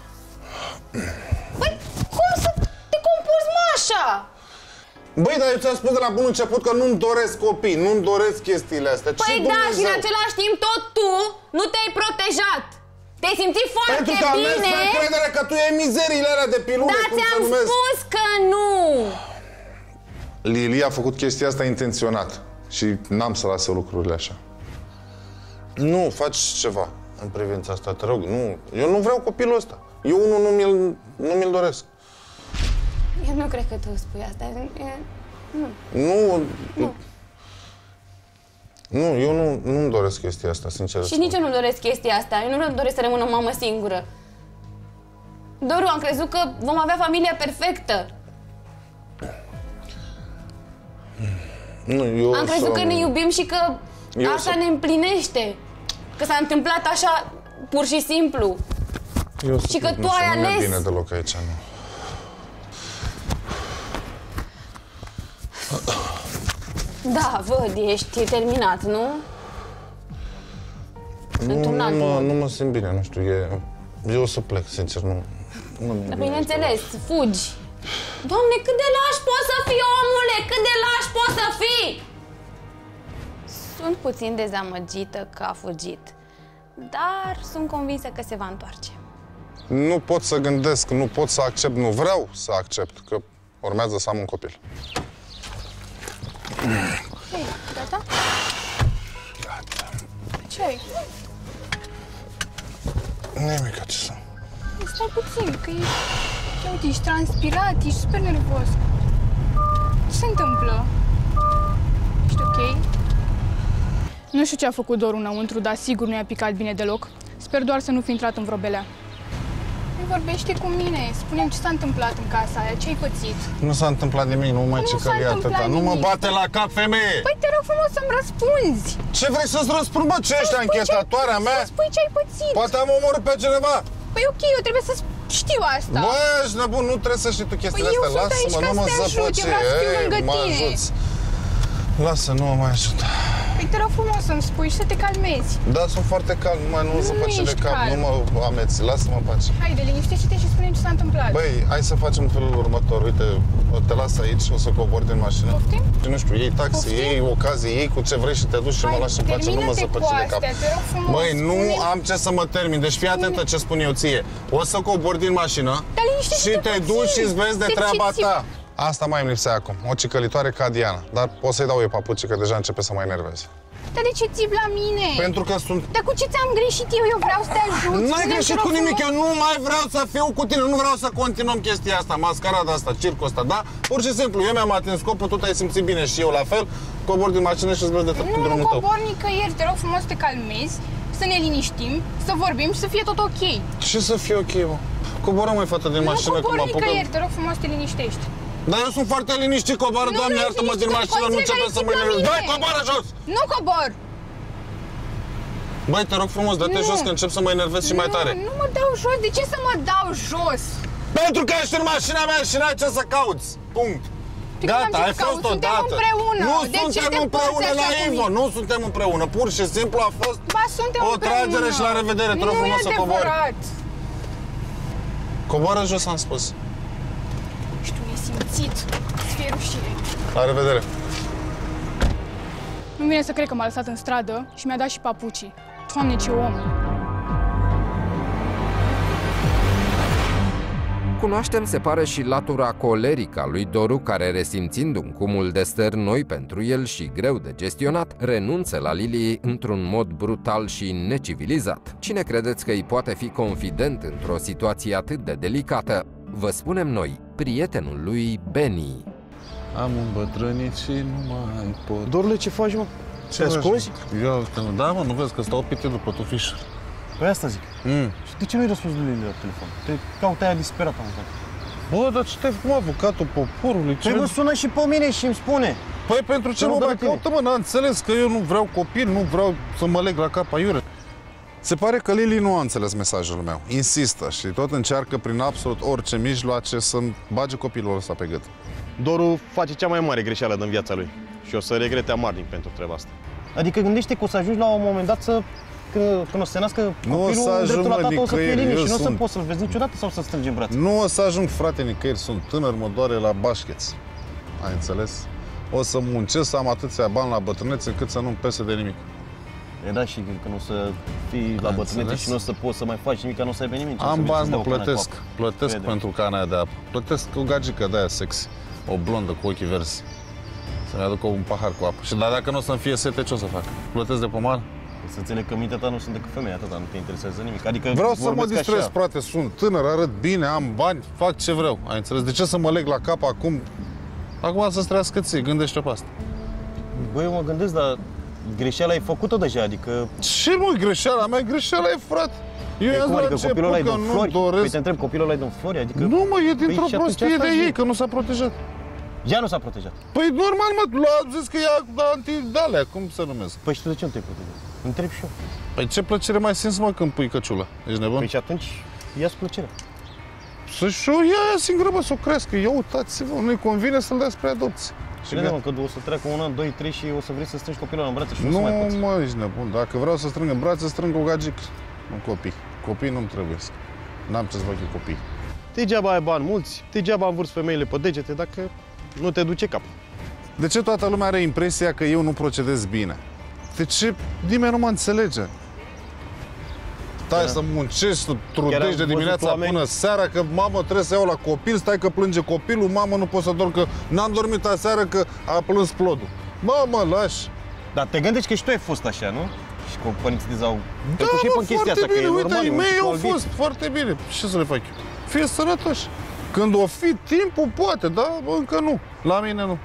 Băi, cum să te comporți, mă, așa? Băi, dar eu ți-am spus de la bun început că nu-mi doresc copii, nu-mi doresc chestiile astea. Păi Ce da, Dumnezeu? și în același timp tot tu nu te-ai protejat. Te-ai simțit foarte Pentru că am mers bine. pe credere că tu e mizeriile alea de pilule, Dar cum se ți-am numesc. spus că nu. Lili a făcut chestia asta intenționat și n-am să lase lucrurile așa. Nu, faci ceva în privința asta, te rog, nu. Eu nu vreau copilul ăsta. Eu unul nu mi-l, nu mi-l doresc. Eu nu cred că tu spui asta. E... Nu. Nu, nu. Nu, eu nu, nu-mi doresc chestia asta, sincer. Și nici eu nu doresc chestia asta. Eu nu doresc să rămân o mamă singură. Doru, am crezut că vom avea familia perfectă. Nu, eu am crezut să... că ne iubim și că eu asta să... ne împlinește. Că s-a întâmplat așa, pur și simplu. Eu și că nu tu ai știu, nu mi-e ales. bine deloc aici, nu. Da, văd, ești terminat, nu? Nu, Într-un alt nu, mă, mod. nu mă simt bine, nu știu, e... Eu o să plec, sincer, nu... nu mi-e Dar bine bineînțeles, fugi. Doamne, cât de laș poți să fii, omule? Cât de laș poți să fii? Sunt puțin dezamăgită că a fugit, dar sunt convinsă că se va întoarce. Nu pot să gândesc, nu pot să accept, nu vreau să accept că urmează să am un copil. Hei, gata? Gata. Ce ai? Nimic, ce să... Stai puțin, că ești... Ia uite, ești transpirat, ești super nervos. Ce se întâmplă? Ești ok? Nu știu ce a făcut Doru înăuntru, dar sigur nu i-a picat bine deloc. Sper doar să nu fi intrat în vreo belea. Nu vorbește cu mine, spune-mi ce s-a întâmplat în casa aia, ce ai pățit? Nu s-a întâmplat nimic, nu mai Nu s-a cicăli atâta. întâmplat Nu mă nimic. bate la cap, femeie! Păi te rog frumos să-mi răspunzi! Ce vrei să-ți răspund, bă? Ce ești anchetatoarea mea? Să spui ce ai pățit! Poate am omorât pe cineva! Păi ok, eu trebuie să știu asta! Bă, ești nebun, nu trebuie să știi tu chestiile Păi eu astea. sunt aici Lasă-mă, ca nu mă să te ajut, zăpăci. eu vreau să fiu Ei, lângă mă tine. ajuți. Lasă, nu mă mai ajută. Păi te rog frumos să-mi spui și să te calmezi. Da, sunt foarte calm, nu mai nu zăpăci de ești cap, calm. nu mă ameți, lasă-mă în pace. Haide, liniștește-te și spune-mi ce s-a întâmplat. Băi, hai să facem felul următor. Uite, te las aici, o să cobor din mașină. Poftim? Și nu știu, iei taxi, Poftim? iei ocazie, iei cu ce vrei și te duci și Hai, mă lași în pace, nu mă termină-te zăpăci cu de cap. astea, te rog frumos, Băi, nu spune-mi- am ce să mă termin, deci fii atentă ce spun eu ție. O să cobor din mașină Dar liniștește-te și te puțin. duci și îți vezi de De ce treaba ți- ta. Asta mai îmi lipsea acum, o cicălitoare ca Diana. Dar o să-i dau eu papuci, că deja începe să mă enerveze. Dar de ce țipi la mine? Pentru că sunt... Dar cu ce ți-am greșit eu? Eu vreau să te ajut. N-ai Spune-mi, greșit te rog cu nimic, eu frumos. nu mai vreau să fiu cu tine, nu vreau să continuăm chestia asta, mascarada asta, circul ăsta, da? Pur și simplu, eu mi-am atins scopul, tu te-ai simțit bine și eu la fel, cobor din mașină și îți vezi de tot Nu, drumul nu tău. cobor nicăieri, te rog frumos să te calmezi, să ne liniștim, să vorbim și să fie tot ok. Ce să fie ok, mă? Coboră, măi, fată, din mașină, Nu că cobor mă apucă... nicăieri, te rog frumos să te liniștești. Dar eu sunt foarte liniștit, coboară, Nu, doamne, nu ești iartă-mă din liniștit, mașină, nu conține începe care să mă ții la enervezi. mine. Dai, coboară jos! Nu cobor! Băi, te rog frumos, dă-te Nu. jos, că încep să mă enervez și mai tare. Nu, nu mă dau jos, de ce să mă dau jos? Pentru că ești în mașina mea și n-ai ce să cauți. Punct. Gata, ai fost odată. Împreună. Nu de suntem ce împreună la Ivo, nu suntem împreună. Pur și simplu a fost ba, suntem o tragere și la revedere. Te rog frumos să cobori. Coboară jos, am spus. Ești un nesimțit. Îți fie rușine. La revedere. Nu vine să cred că m-a lăsat în stradă și mi-a dat și papucii. Doamne, ce om! Cunoaștem, se pare, și latura colerică a lui Doru, care, resimțind un cumul de stări noi pentru el și greu de gestionat, renunță la Lili într-un mod brutal și necivilizat. Cine credeți că îi poate fi confident într-o situație atât de delicată? Vă spunem noi, prietenul lui Benny. Am îmbătrânit și nu mai pot. Dorule, ce faci, mă? Ce te ascunzi? Eu, da, mă, nu vezi că stau pite după tu fiș. Păi asta zic. Mm. Și de ce nu-i răspuns lui la telefon? Te caută aia disperat, am zis. Bă, dar ce te-ai făcut, avocatul poporului? Păi mă sună și pe mine și îmi spune. Păi pentru ce nu mai caută, mă? N-am înțeles că eu nu vreau copil, nu vreau să mă leg la cap aiure. Se pare că Lili nu a înțeles mesajul meu. Insistă și tot încearcă prin absolut orice mijloace să-mi bage copilul ăsta pe gât. Doru face cea mai mare greșeală din viața lui și o să regrete amarnic pentru treaba asta. Adică gândește că o să ajungi la un moment dat să... Când, când o să se nască copilul, în dreptul la tată o să fie liniști și nu o să poți să-l vezi niciodată sau să-l strângi în brațe. Nu o să ajung, frate, nicăieri, sunt tânăr, mă doare la bașcheți. Ai înțeles? O să muncesc, să am atâția bani la bătrânețe încât să nu-mi pese de nimic. E da, și că nu o să fii la bătrânețe și nu o să poți să mai faci nimic, că nu o să aibă nimic. Am bani, mă, plătesc. Plătesc Crede. pentru cana aia de apă. Plătesc o gagică de aia sexy. O blondă cu ochii verzi. Să-mi aduc un pahar cu apă. Și dar dacă nu o să-mi fie sete, ce o să fac? Plătesc de pomar? Să înțeleg că mintea ta nu sunt decât femeia, atâta, nu te interesează nimic. Adică vreau să mă distrez, frate, sunt tânăr, arăt bine, am bani, fac ce vreau. Ai înțeles? De ce să mă leg la cap acum? Acum să-ți trăiască ție, gândește pe asta. Băi, eu mă gândesc, dar greșeala e făcută deja, adică... Ce mă, greșeala mea? Greșeala e, frate. Eu i-am adică zis la început că nu doresc... Păi te întreb, copilul ăla e din flori, adică... Nu, mă, e dintr-o păi, prostie de ei, că nu s-a protejat. Ea nu s-a protejat? Păi normal, mă, l-a zis că e anti-dalea, cum se numesc? Păi și tu de ce nu te-ai protejat? Întreb și eu. Păi ce plăcere mai simți, mă, când pui căciulă? Ești nebun? Păi și atunci ia-ți plăcerea. Să-și o ia aia singură, bă, să o crească. Ia uitați-vă, nu-i convine să-l dați spre adopție. Și crede-mă că o să treacă un an, doi, trei și o să vrei să strângi copilul în brațe și nu, nu o să mai poți. Nu, mă, ești nebun. Dacă vreau să strâng în brațe, strâng o gagică. Nu copii. Copii nu-mi trebuie. N-am ce să fac eu copii. Degeaba ai bani mulți, degeaba învârți femeile pe degete dacă nu te duce cap. De ce toată lumea are impresia că eu nu procedez bine? De ce nimeni nu mă înțelege? Stai da. să muncești, să trudești de dimineața până seara, că mamă trebuie să iau la copil, stai că plânge copilul, mamă nu pot să dorm, că n-am dormit aseară că a plâns plodul. Mamă, lași! Dar te gândești că și tu ai fost așa, nu? Și cu părinții de zau... Da, mă, foarte asta, bine, uite, ai mei au fost foarte bine. Ce să le fac eu? Fie sănătoși. Când o fi timpul, poate, dar încă nu. La mine nu.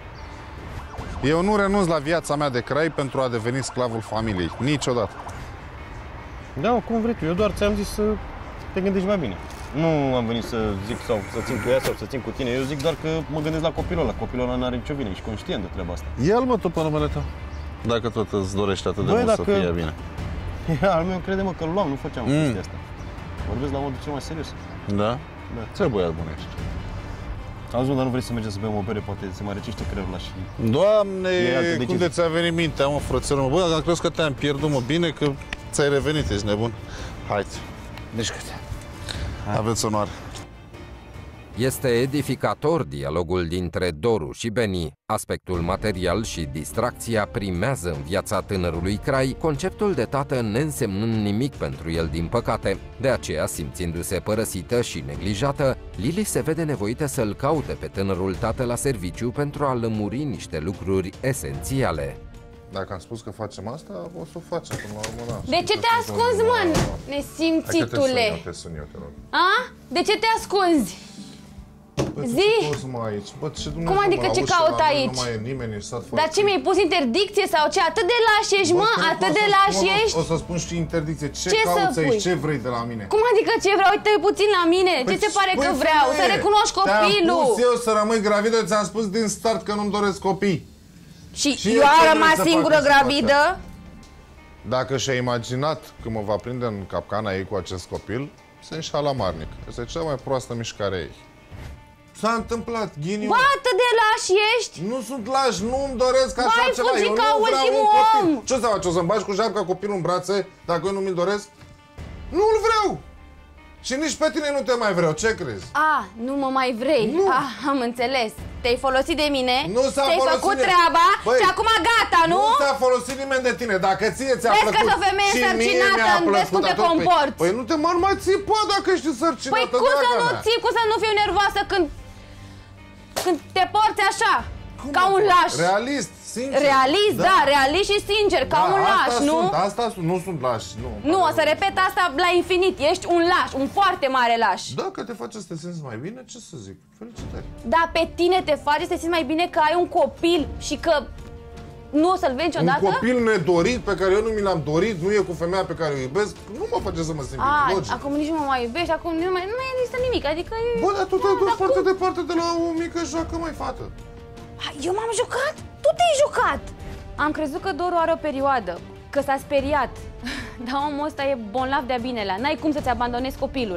Eu nu renunț la viața mea de crai pentru a deveni sclavul familiei. Niciodată. Da, cum vrei tu. Eu doar ți-am zis să te gândești mai bine. Nu am venit să zic sau să țin cu ea sau să țin cu tine. Eu zic doar că mă gândesc la copilul ăla. Copilul ăla n-are nicio vină. Ești conștient de treaba asta. Ia-l, mă, tu pe numele tău. Dacă tot îți dorești atât de Băi, mult dacă... să fie bine. Al meu, crede-mă că îl luam, nu făceam mm. chestia asta. Vorbesc la modul cel mai serios. Da? Da. Ce băiat bun ești. Auzi, dar nu vrei să mergem să bem o bere, poate se mai răcește creierul ăla și... Doamne, cum de ți-a venit mintea, mă, frățărul, mă? Bă, dar crezi că te-am pierdut, mă, bine că ți-ai revenit, ești nebun. Hai, mișcă-te. Aveți onoare. Este edificator dialogul dintre Doru și Benny. Aspectul material și distracția primează în viața tânărului Crai, conceptul de tată neînsemnând nimic pentru el, din păcate. De aceea, simțindu-se părăsită și neglijată, Lili se vede nevoită să-l caute pe tânărul tată la serviciu pentru a lămuri niște lucruri esențiale. Dacă am spus că facem asta, o să o facem până la urmă, da. De ce te ascunzi, mă, nesimțitule? Hai că te sun eu, te sun eu, te rog. A? De ce te ascunzi? Bă, zi! Aici. Bă, ce cum adică ce caut aici? Nu mai e nimeni, dar ce, mi-ai pus interdicție sau ce? Atât de lași ești, mă? Atât de lași ești? O să spun și interdicție. Ce, ce cauți aici? Ce vrei de la mine? Cum adică ce vreau? Uite puțin la mine. Păi, ce se pare că vreau? Să recunoști copilul. Te-am pus eu să rămâi gravidă, ți-am spus din start că nu-mi doresc copii. Și, și eu am rămas singură gravidă? Dacă și-a imaginat că mă va prinde în capcana ei cu acest copil, se înșală amarnic. Asta e cea mai proastă mișcare a ei. S-a întâmplat, ghiniu. Bă, atât de lași ești? Nu sunt lași, nu-mi doresc așa Vai, ceva. fugi Eu ca nu vreau ultimul un copil. om. Ce să faci? O să-mi bagi cu japca copilul în brațe dacă eu nu mi-l doresc? Nu-l vreau. Și nici pe tine nu te mai vreau, ce crezi? A, nu mă mai vrei. Nu. Ah, am înțeles. Te-ai folosit de mine, Nu s-a ți-ai folosit făcut de- treaba Băi, și acum gata, nu? Nu s-a folosit nimeni de tine. Dacă ție ți-a Vezi plăcut că-s o femeie și mie însărcinată, mi-a vezi plăcut cum te atunci, comporți. Păi, păi nu te mă mai țipa dacă ești însărcinată, Păi cum să draga nu mea. ții, cum să nu fiu nervoasă când, când te porți așa? Cum Ca un laș. Realist, sincer. Realist, da, realist și sincer, ca Da, un asta laș, nu? Sunt, asta sunt, nu sunt lași, nu. Nu, o să repet asta la infinit. Ești un laș, un foarte mare laș. Dacă te face să te simți mai bine, ce să zic? Felicitări. Dar pe tine te face să te simți mai bine că ai un copil și că nu o să-l vezi niciodată? Un copil nedorit pe care eu nu mi l-am dorit, nu e cu femeia pe care o iubesc, nu mă face să mă simt bine, A, logic. acum nici nu mă mai iubești, acum nu mai, nu mai există nimic, adică e... Bă, dar tu te-ai dus dar foarte cum? departe de la o mică joacă, mai fată. Eu m-am jucat? Tu te-ai jucat! Am crezut că Doru are o perioadă, că s-a speriat. Dar omul ăsta e bonlav de-a binelea, n-ai cum să-ți abandonezi copilul.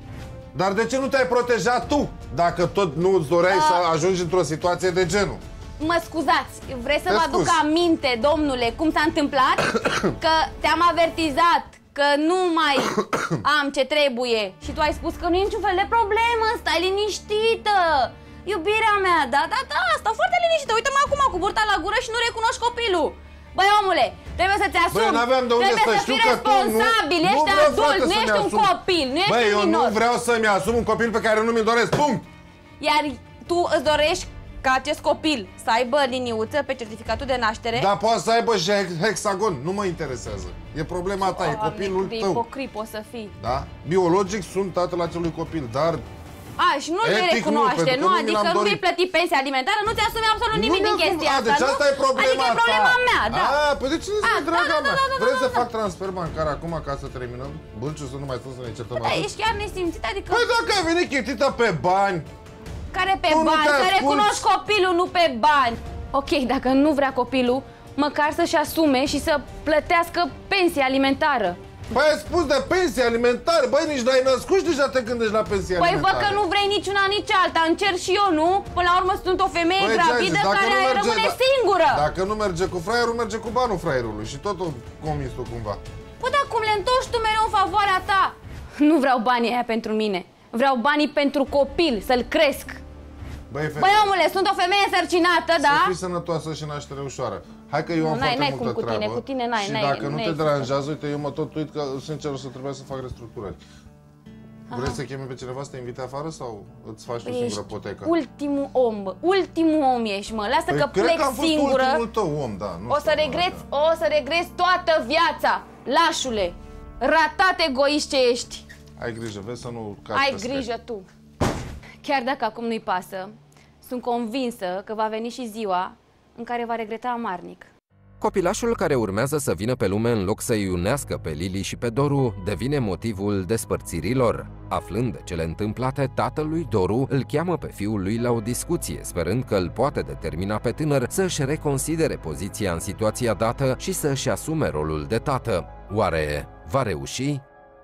Dar de ce nu te-ai protejat tu, dacă tot nu îți doreai A. să ajungi într-o situație de genul? Mă scuzați, vreți să Te vă scuz. aduc aminte, domnule, cum s-a întâmplat? Că te-am avertizat că nu mai am ce trebuie și tu ai spus că nu e niciun fel de problemă, stai liniștită. Iubirea mea, da, da, da, stau foarte liniștită. Uite-mă acum cu burta la gură și nu recunoști copilul. Băi, omule, trebuie să-ți asumi. Băi, n-aveam de unde trebuie să să știu fii că tu nu... responsabil, nu ești vreau, adult, frate, nu să-mi ești un asum. copil, nu ești Băi, un eu minor. nu vreau să-mi asum un copil pe care nu mi-l doresc, punct! Iar tu îți dorești ca acest copil să aibă liniuță pe certificatul de naștere? Dar poate să aibă și hexagon, nu mă interesează. E problema ta, e Doamne, copilul cât de tău. ipocrip o să fii. Da? Biologic sunt tatăl acelui copil, dar A, și nu-l vei etic nu, recunoaște, pentru că nu? nu mi Adică l-am nu vei dorit. plăti pensia alimentară, nu ți-asumi absolut Nu nimic din mi-asum- chestia A, asta, deci nu? asta e problema Adică e ta. problema mea, da. A, păi de ce nu A, zici, da, draga da, mea? da, da, Vrei da, să da. fac transfer bancar acum ca să terminăm? Bâlciu, să nu mai stăm să ne certăm Da, atât? ești chiar nesimțit, adică Păi dacă ai venit chitită pe bani, care pe tu nu bani, te să asculți. recunoști copilul, nu pe bani. Ok, dacă nu vrea copilul, măcar să-și asume și să plătească pensie alimentară. Păi ai spus de pensie alimentară, băi, nici n-ai născut și deja te gândești la pensie Păi alimentară. văd că nu vrei nici una, nici alta, încerc și eu, nu? Până la urmă sunt o femeie Păi, ce ai gravidă zis? Dacă care nu merge- rămâne da- singură. Dacă nu merge cu fraierul, merge cu banul fraierului și tot o comis tu cumva. Păi dar cum le întorci tu mereu în favoarea ta? Nu vreau banii aia pentru mine. Vreau banii pentru copil, să-l cresc. Băi, Băi, omule, sunt o femeie însărcinată, da? Să fii sănătoasă și naștere ușoară. Hai că eu Nu, am n-ai- foarte n-ai multă cum cu tine, treabă cu tine n-ai, și n-ai- dacă nu n-ai te cum. deranjează, uite, eu mă tot uit că, sincer, o să trebuie să fac restructurări. Vrei să chemi pe cineva să te invite afară sau îți faci tu singură Ești poteca? ultimul om, bă. Ultimul om ești, mă. Lasă Păi, că cred plec că am fost singură. ultimul tău om, da. Nu O să știu, regreți, o să regreți toată viața, lașule. Ratat egoist ce ești. Ai grijă, vezi să nu cazi Ai pe scări. grijă tu. Chiar dacă acum nu-i pasă, sunt convinsă că va veni și ziua în care va regreta amarnic. Copilașul care urmează să vină pe lume în loc să-i unească pe Lili și pe Doru devine motivul despărțirilor. Aflând de cele întâmplate, tatăl lui Doru îl cheamă pe fiul lui la o discuție, sperând că îl poate determina pe tânăr să-și reconsidere poziția în situația dată și să-și asume rolul de tată. Oare va reuși?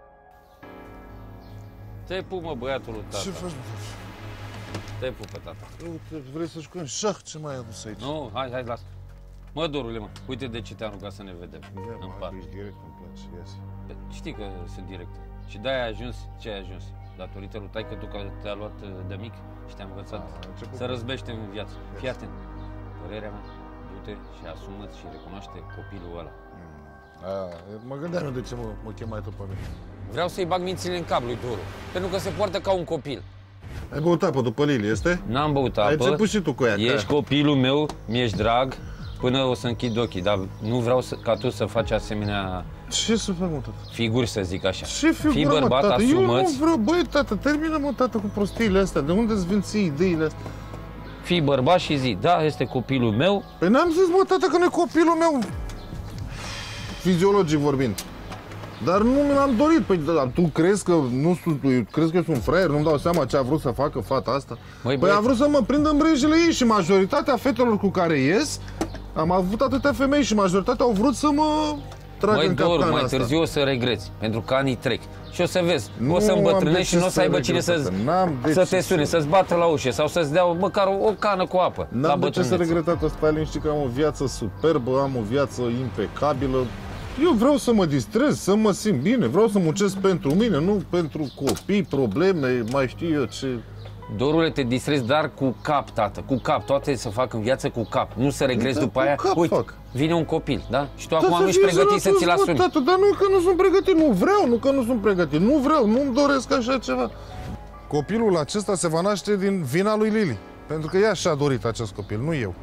Te-ai pup, mă, băiatul lui tata. Ce faci, mă? Te-ai pup pe tata. Uite, vrei să jucăm șah? Ce mai ai adus aici? Nu, hai, hai, lasă. Mă, Dorule, mă, uite de ce te-am rugat să ne vedem. Ia, în mă, parc. ești direct, îmi place, ies. Știi că sunt direct. Și de-aia ai ajuns ce ai ajuns. Datorită lui taică tu că te-a luat de mic și te-am învățat A, să răzbește în viață. Fii atent. Părerea mea, du-te și asumă-ți și recunoaște copilul ăla. A, mă gândeam eu de ce mă, mă chemai tu pe mine. Vreau să-i bag mințile în cap lui Doru, pentru că se poartă ca un copil. Ai băut apă după Lili, este? N-am băut apă. Ai început și tu cu ea. Ești ca... copilul meu, mi-ești drag, până o să închid ochii, dar nu vreau să, ca tu să faci asemenea Ce să fac, mă, tată? figuri, să zic așa. Ce Fii figură, bărbat, mă, tată? Eu nu asumă-ți. vreau, băi, tată, termină, mă, tată, cu prostiile astea. De unde îți vin ție ideile astea? Fii bărbat și zi, da, este copilul meu. Păi n-am zis, mă, tată, că nu e copilul meu, fiziologic vorbind. Dar nu mi l-am dorit. Păi, da, tu crezi că nu sunt, crezi că eu sunt fraier? Nu-mi dau seama ce a vrut să facă fata asta? Măi, păi băi, a vrut să mă prindă în brejile ei și majoritatea fetelor cu care ies, am avut atâtea femei și majoritatea au vrut să mă tragă Măi, în Doru, capcana mai asta. târziu o să regreți, pentru că anii trec. și o să vezi. Nu o să am de îmbătrânești și ce nu o să să aibă regret, cine să, tată. N-am de să ce te sune, să- să-ți bată la ușă sau să-ți dea măcar o, o cană cu apă la N-am de ce să bătrânețe. regret, tată, stai liniștit că am o viață superbă, am o viață impecabilă. Eu vreau să mă distrez, să mă simt bine, vreau să muncesc pentru mine, nu pentru copii, probleme, mai știu eu ce... Dorule, te distrezi, dar cu cap, tată, cu cap. Toate să fac în viață cu cap. Nu să regrezi Da, după cu aia. cap Uite, fac. vine un copil, da? Și tu Da, acum să nu ești fie pregătit să sănătos, ți-l bă, asumi. Tată, dar nu că nu sunt pregătit, nu vreau, nu că nu sunt pregătit, nu vreau, nu-mi doresc așa ceva. Copilul acesta se va naște din vina lui Lili, pentru că ea și-a dorit acest copil, nu eu.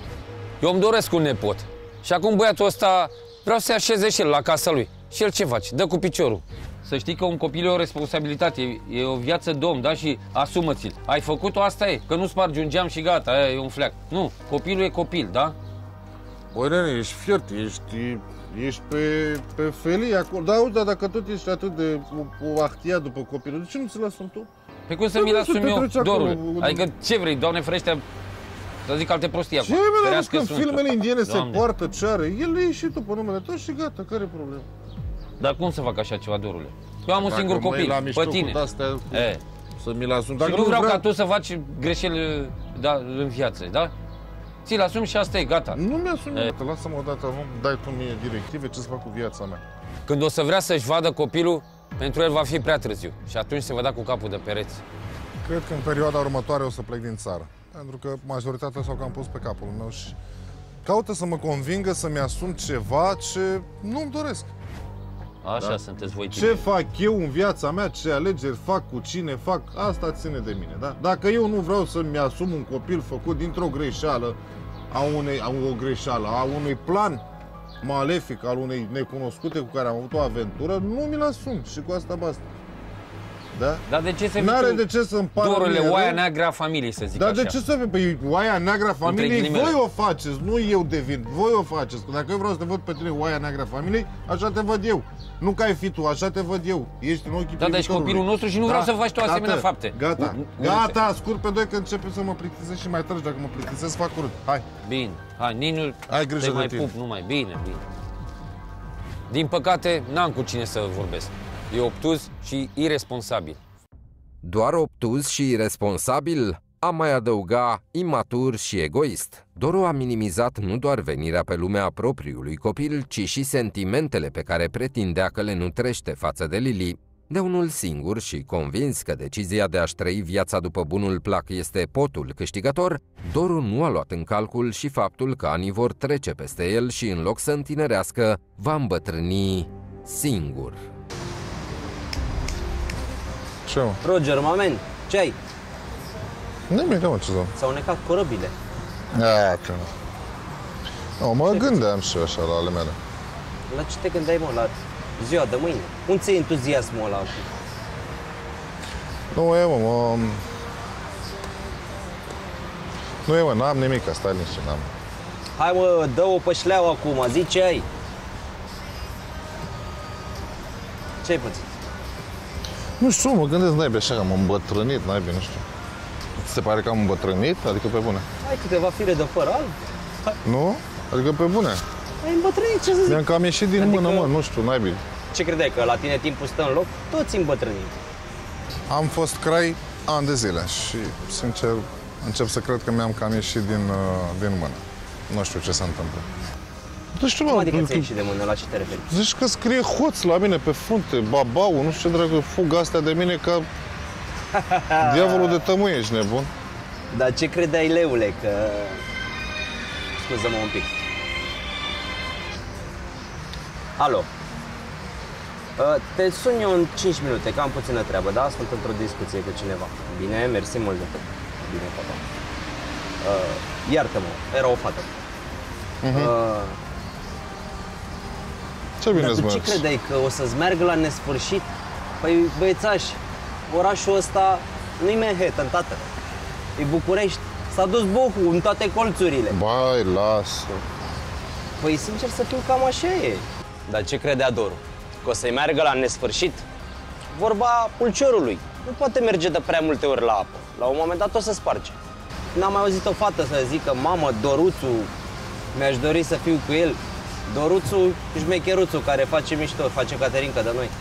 Eu îmi doresc un nepot. Și acum băiatul ăsta vreau să se așeze și el la casa lui. Și el ce face? Dă cu piciorul. Să știi că un copil e o responsabilitate, e, e o viață de om, da? Și asumă-ți-l. Ai făcut-o, asta e. Că nu spargi un geam și gata, aia e un fleac. Nu, copilul e copil, da? Băi, nene, ești fiert, ești, ești pe, pe felii acolo. Da, auzi, dar dacă tot ești atât de o, o ahtia după copilul, de ce nu ți-l asumi tu? Pe cum să Da, mi-l bă, să asum te eu, treci acolo. Dorule? Adică ce vrei, Doamne ferește, să zic alte prostii acum. Ce, mă, dar Ferească că în sunt. filmele indiene se Doamne. poartă, ce are? El e și tu pe numele tău și gata, care e problema? Dar cum să fac așa ceva, Dorule? Eu am un Dacă singur mă iei copil, la mișto pe cu tine. de-astea, E. Să mi-l asum. Și Dacă nu vreau ca tu să faci greșeli, da, în viață, da? Ți-l asumi și asta e, gata. Nu mi-asum E. eu, lasă-mă odată, nu dai tu mie directive ce să fac cu viața mea. Când o să vrea să-și vadă copilul, pentru el va fi prea târziu. Și atunci se va da cu capul de pereți. Cred că în perioada următoare o să plec din țară. Pentru că majoritatea s-au cam pus pe capul meu și caută să mă convingă să-mi asum ceva ce nu-mi doresc. Așa Da. sunteți voi. Ce fac eu în viața mea, ce alegeri fac, cu cine fac, asta ține de mine, da? Dacă eu nu vreau să-mi asum un copil făcut dintr-o greșeală, a, unei, a o greșeală, a unui plan malefic al unei necunoscute cu care am avut o aventură, nu mi-l asum și cu asta basta. Da? Dar de ce să N-are fii de ce să-mi pară Dorule, mie oaia rău. neagră a familiei, să zic Dar așa. de ce să fie? Păi oaia neagră a familiei, ghilimele. voi o faceți, nu eu devin, voi o faceți. Că dacă eu vreau să te văd pe tine oaia neagră a familiei, așa te văd eu. Nu că ai fi tu, așa te văd eu. Ești în ochii Da, dar ești privitorului. copilul nostru și nu vreau să faci tu asemenea Tată, fapte. Gata, U- u- gata, scurt pe doi că începe să mă plictisesc și mai tragi. Dacă mă plictisesc, fac urât. Hai. Bine, hai, nici nu Ai grijă te de mai tine. pup, nu mai, bine, bine. Din păcate, n-am cu cine să vorbesc. E obtuz și irresponsabil. Doar obtuz și irresponsabil? Am mai adăuga imatur și egoist. Doru a minimizat nu doar venirea pe lume a propriului copil, ci și sentimentele pe care pretindea că le nutrește față de Lili. De unul singur și convins că decizia de a-și trăi viața după bunul plac este potul câștigător, Doru nu a luat în calcul și faptul că anii vor trece peste el și în loc să întinerească, va îmbătrâni singur. Ce, mă? Roger, mamen, ce ai? Nimic, mă, ce să... S-au necat corăbile. Ia, că... Nu, mă gândeam și eu așa la ale mele. La ce te gândeai, mă, la ziua de mâine? Unde ți-e entuziasmul ăla? Nu e, mă, mă... Nu e, mă, n-am nimic, stai liniște, n-am. Hai, mă, dă-o pe șleau acum, zi ce ai? Ce-ai pățit? Nu știu, mă gândesc, naibii, așa, că am îmbătrânit, naibii, nu știu. Ți se pare că am îmbătrânit? Adică pe bune. Ai câteva fire de păr alb? Hai. Nu? Adică pe bune. Ai îmbătrânit, ce să zic? Mi-am cam ieșit din Adică- mână, mă, nu știu, naibii. Ce credeai, că la tine timpul stă în loc? Toți îmbătrânim. Am fost crai ani de zile și, sincer, încep să cred că mi-am cam ieșit din, uh, din mână. Nu știu ce se întâmplă. Nu știu, Cum mă, adică tu- ți-ai ieșit de mână? La ce te referi? Zici că scrie hoț la mine pe frunte, babau, nu știu ce dragă, fug astea de mine ca diavolul de tămâie, ești nebun? Dar ce credeai, leule, că... Scuză-mă un pic. Alo. Uh, Te sun eu în cinci minute, că am puțină treabă, da? Sunt într-o discuție cu cineva. Bine, mersi mult de tot. Bine, papa. Uh, Iartă-mă, era o fată. Mhm. Uh, Ce bine Dar îți tu ce mergi. credeai, că o să-ți meargă la nesfârșit? Păi, băiețaș, orașul ăsta nu-i Manhattan, tată. E București. S-a dus bohul în toate colțurile. Bai, lasă. Păi, sincer să fiu, cam așa e. Dar ce credea Doru? Că o să-i meargă la nesfârșit? Vorba pulciorului. Nu poate merge de prea multe ori la apă. La un moment dat o să sparge. N-am mai auzit o fată să zică, mamă, Doruțu, mi-aș dori să fiu cu el. Doruțu, șmecheruțu, care face mișto, face Caterinca de noi.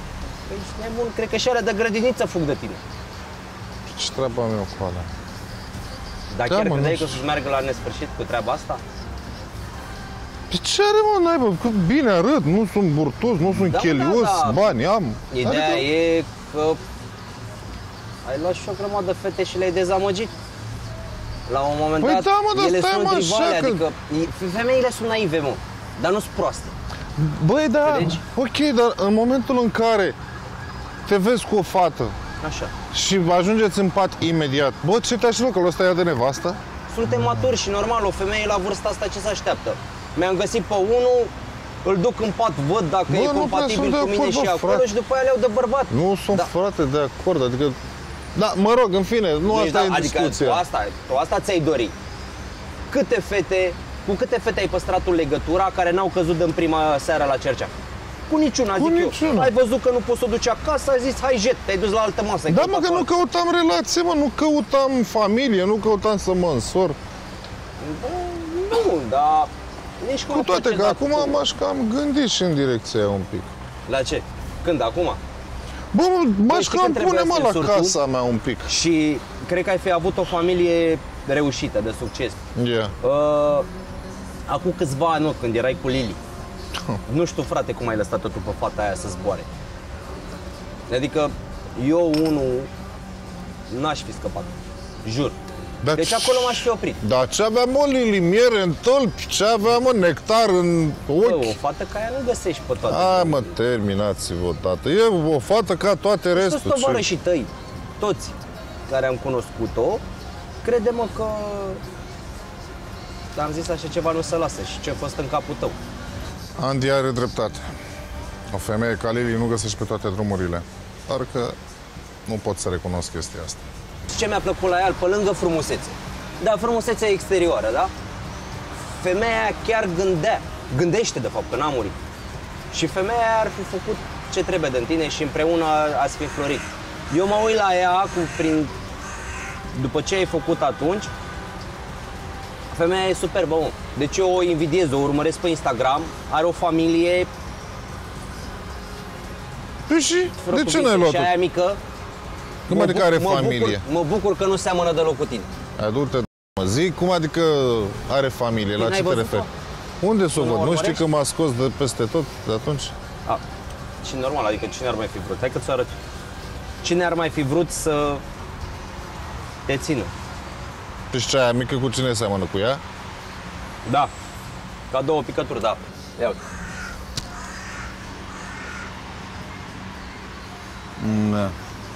Păi ești nebun, cred că și alea de grădiniță fug de tine. Ce treaba mea cu alea? Dar Da, chiar mă, credeai nu că o să meargă la nesfârșit cu treaba asta? Pe ce are, mă, naibă? Că bine arăt, nu sunt burtos, nu sunt Da, chelios, da, da. bani am. Ideea Adică- e că ai luat și o grămadă de fete și le-ai dezamăgit. La un moment Păi dat, da, mă, dar ele stai, sunt mă, rivale, așa că- adică e- femeile sunt naive, mă, dar nu sunt proaste. Băi, da, Înțelegi? ok, dar în momentul în care te vezi cu o fată Așa. și ajungeți în pat imediat, bă, ce te-aș lua, că ăsta ia de nevastă? Suntem maturi și normal, o femeie la vârsta asta ce se așteaptă? Mi-am găsit pe unul, îl duc în pat, văd dacă Bă, e nu prea compatibil sunt de cu mine acord, și bă, acolo frate. și după aia le iau de bărbat. Nu sunt, Da. frate, de acord, adică... Da, mă rog, în fine, nu Deci, asta da, e adică discuția. tu asta, tu asta ți-ai dori. Câte fete, cu câte fete ai păstrat tu legătura care n-au căzut în prima seară la cercea? Cu niciuna, Cu zic niciuna. eu. Ai văzut că nu poți să o duci acasă, ai zis, hai jet, te-ai dus la altă masă. ai Da, căutat mă, că nu acolo. căutam relație, mă, nu căutam familie, nu căutam să mă însor. Bă, nu, dar nici cum Cu a toate că procedat acum tu. m-aș cam gândi și în direcția aia un pic. La ce? Când? Acum? Bă, m-aș știi cam când pune, trebuia mă, să la însori tu? casa mea un pic. Și cred că ai fi avut o familie reușită, de succes. Yeah. Uh, acum câțiva ani, nu, când erai cu Lili. Nu știu, frate, cum ai lăsat-o tu pe fata aia să zboare. Adică eu, unul, n-aș fi scăpat. Jur. Dar Deci acolo m-aș fi oprit. Dar ce avea, mă, Lili, miere în tălpi, ce avea, mă, nectar în Bă, ochi? o fată ca aia nu găsești pe toate. Hai, mă, terminați-vă, tată. E o fată ca toate restul. Toți tovarășii tăi, toți care am cunoscut-o, crede-mă că am zis așa ceva nu se lasă și ce a fost în capul tău. Andy are dreptate. O femeie ca Lili nu găsești pe toate drumurile. Dar că nu pot să recunosc chestia asta. Ce mi-a plăcut la ea, pe lângă frumusețe. Da, frumusețea exterioară, da? Femeia aia chiar gândea, gândește de fapt, că n-a murit. Și femeia aia ar fi făcut ce trebuie de tine și împreună ați fi florit. Eu mă uit la ea cu, prin, după ce ai făcut atunci, femeia e superbă, mă. Deci eu o invidiez, o urmăresc pe Instagram, are o familie. Păi și? De ce n-ai luat-o? Și aia mică. Cum mă adică buc- are mă familie? Bucur, mă bucur că nu seamănă deloc cu tine. Adu-te, mă, zic, cum adică are familie? La N-ai ce te văzut-o? referi? Unde să o Nu văd? o Nu știi urmărești? că m-a scos de peste tot de atunci? A, și normal, adică cine ar mai fi vrut? Hai că ți-o arăt. Cine ar mai fi vrut să te țină? Și ce aia mică cu cine seamănă cu ea? Da. Ca două picături, da. Ia uite. Da.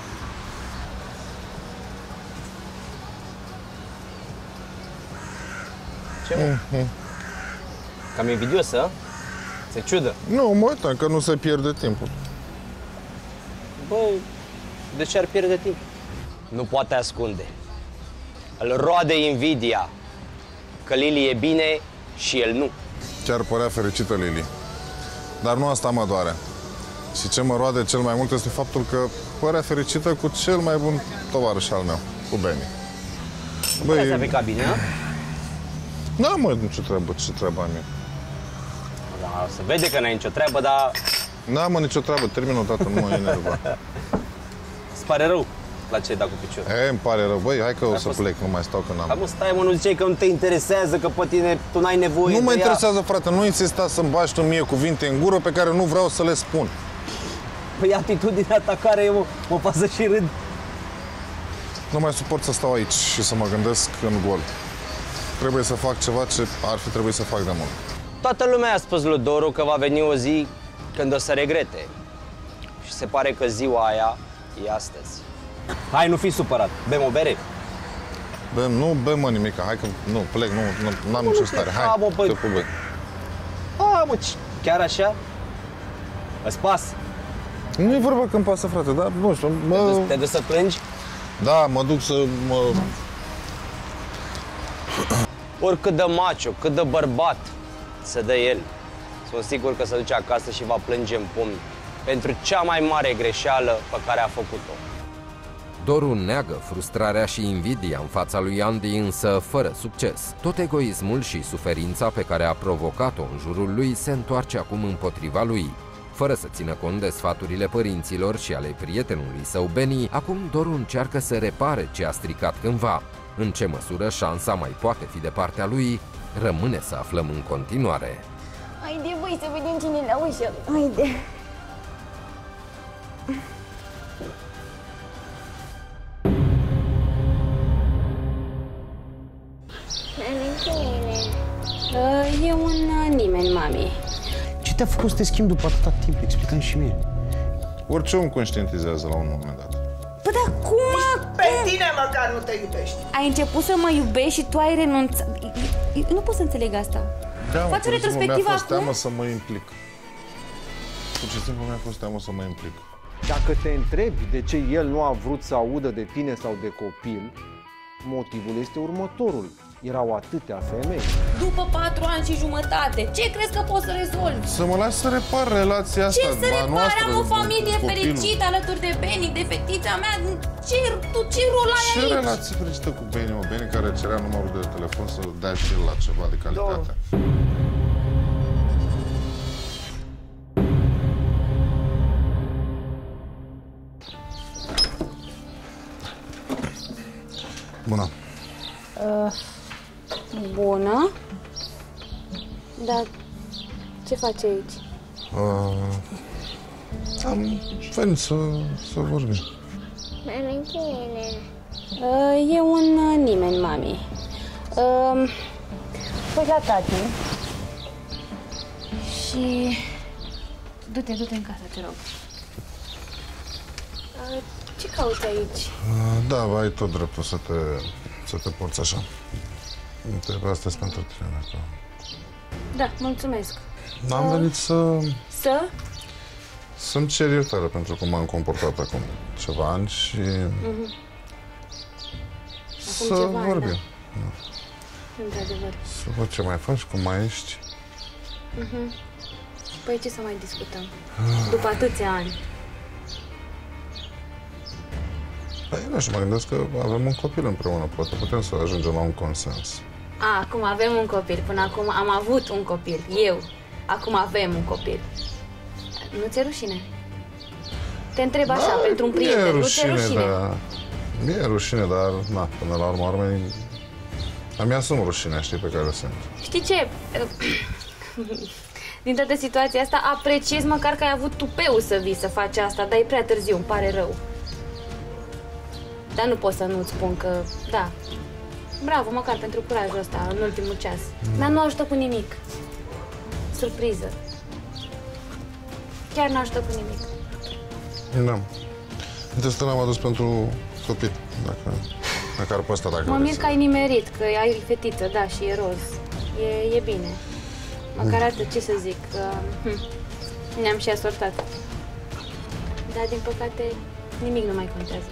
Ce, mă? Mhm. Cam invidiosă? Se ciudă. Nu, mă uitam că nu se pierde timpul. Bă, de ce ar pierde timp? Nu poate ascunde. Îl roade invidia. Că Lili e bine și el nu. Chiar părea fericită Lili. Dar nu asta mă doare. Și ce mă roade cel mai mult este faptul că părea fericită cu cel mai bun tovarăș al meu, cu Benny. Băi, să pleca bine, nu? Da, mă, ce treabă, ce treabă am eu. Da, se vede că n-ai nicio treabă, dar N-am, mă, nicio treabă, termin o dată, nu mă enerva. îți pare rău la ce ai dat cu piciorul. E, îmi pare rău, băi, hai că o A să fost- plec, nu mai stau că Dar n-am. mă, stai, mă, nu ziceai că nu te interesează, că pe tine tu n-ai nevoie Nu mă de ea. interesează, frate, nu insista să-mi bași tu mie cuvinte în gură pe care nu vreau să le spun. Păi atitudinea ta care eu mă, mă pasă și râd. Nu mai suport să stau aici și să mă gândesc în gol. Trebuie să fac ceva ce ar fi trebuit să fac de mult. Toată lumea a spus lui Doru că va veni o zi când o să regrete. Și se pare că ziua aia e astăzi. Hai, nu fi supărat, bem o bere. Bem, nu bem, mă, nimica, hai că nu, plec, nu, nu n-am nicio stare, hai, A, mă, păi- te pup, băi. A, mă, ce- chiar așa? Îți pas? Nu e vorba că îmi pasă, frate, dar nu știu, Te mă... duci, te duci să plângi? Da, mă duc să mă... Oricât de macho, cât de bărbat să dă el, sunt sigur că se duce acasă și va plânge în pumni pentru cea mai mare greșeală pe care a făcut-o. Doru neagă frustrarea și invidia în fața lui Andy, însă fără succes. Tot egoismul și suferința pe care a provocat-o în jurul lui se întoarce acum împotriva lui. Fără să țină cont de sfaturile părinților și ale prietenului său Beni, acum Doru încearcă să repare ce a stricat cândva. În ce măsură șansa mai poate fi de partea lui, rămâne să aflăm în continuare. Haide, băi, să vedem cine la ușă. Haide. E un nimeni, mami. Ce te-a făcut să te schimbi după atâta timp? Explică-mi și mie. Orice om conștientizează la un moment dat. Păi, dar cum, mă? Pe tine măcar nu te iubești. Ai început să mă iubești și tu ai renunțat. Eu nu pot să înțeleg asta. Da, faci o retrospectivă mi-a fost acum? teamă să mă implic. Pur și simplu mi-a fost teamă să mă implic. Dacă te întrebi de ce el nu a vrut să audă de tine sau de copil, motivul este următorul. Erau atâtea femei. După patru ani și jumătate, ce crezi că poți să rezolvi? Să mă las să repar relația asta. Ce să repari? noastră, Am o familie fericită alături de Beni, de fetița mea. Ce, tu ce rol ai Ce aici? relație fericită cu Beni, mă? Beni care cerea numărul de telefon să dea și el la ceva de calitate. Bună. Uh, bună. Dar ce faci aici? Uh, am venit să, să vorbim. Uh, e un uh, nimeni, mami. Uh, Păi la tati. Și... Du-te, du-te în casă, te rog. Uh, ce cauți aici? Uh, da, ai tot dreptul să te, să te porți așa. Uite, asta e pentru tine. Că... Da, mulțumesc. Am uh, venit să... Să? Să-mi cer iertare pentru cum m-am comportat acum ceva ani și... Uh-huh. Să ceva, vorbim. Da. Într-adevăr. Să văd ce mai faci, cum mai ești. Uh-huh. Păi ce să mai discutăm? După atâția ani. Păi, nu știu, mă gândesc că avem un copil împreună, poate putem să ajungem la un consens. A, acum avem un copil. Până acum am avut un copil. Eu. Acum avem un copil. Nu ți-e rușine? Te întreb așa, da, pentru un prieten. Nu ți-e rușine? Da. Mi-e rușine, dar, na, până la urmă, urmei, îmi asum rușinea, știi, pe care o simt. Știi ce? Din toată situația asta, apreciez măcar că ai avut tupeul să vii să faci asta, dar e prea târziu, îmi pare rău. Dar nu pot să nu-ți spun că, da, bravo, măcar pentru curajul ăsta, în ultimul ceas. Mm. Dar nu ajută cu nimic. Surpriză. Chiar nu ajută cu nimic. Da. Uite, asta l-am adus pentru copii, dacă... Măcar pe ăsta, dacă mă mir că ai nimerit, că ai fetiță, da, și e roz. E, e bine. Măcar atât, ce să zic, că hm, ne-am și asortat. Dar, din păcate, nimic nu mai contează.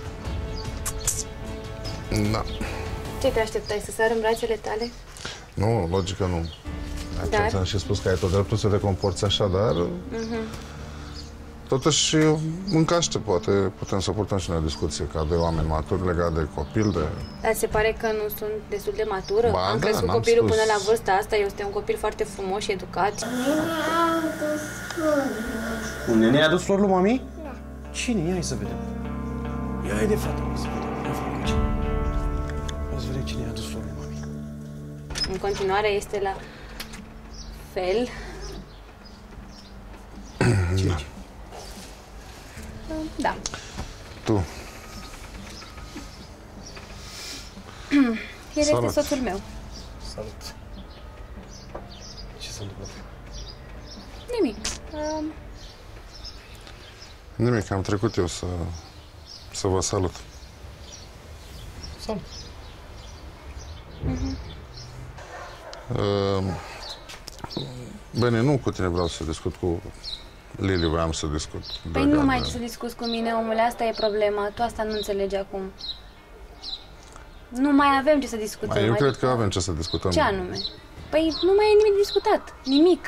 Da. Ce te așteptai, să sară în brațele tale? Nu, logic că nu. Dar? Ți-am și spus că ai tot dreptul să te comporți așa, dar... Uh-huh. Totuși, încaște, poate putem să purtăm și noi discuție ca doi oameni maturi legat de copil, de... Dar se pare că nu sunt destul de matură? Ba, Am da, crescut n-am copilul spus. până la vârsta asta, este un copil foarte frumos și educat. Un nene a adus flori lui mami? Da. Cine? Ia, hai să vedem. Ia, hai de frate, să vedem. Ia, frate, cine? Ia să vedem cine a adus flori lui mami. În continuare este la fel. Da. Da. Tu. El Salut. este soțul meu. Salut. Ce s-a întâmplat? Nimic. Um, Nimic, am trecut eu să, să vă salut. Salut. uh-huh. Uh, Bine, nu cu tine vreau să discut, cu Lili vreau să discut. Păi nu mai ai ce să discuți cu mine, omule, asta e problema. Tu asta nu înțelegi acum. Nu mai avem ce să discutăm. Mai, eu mai cred că avem ce să discutăm. Ce anume? Păi nu mai e nimic de discutat. Nimic.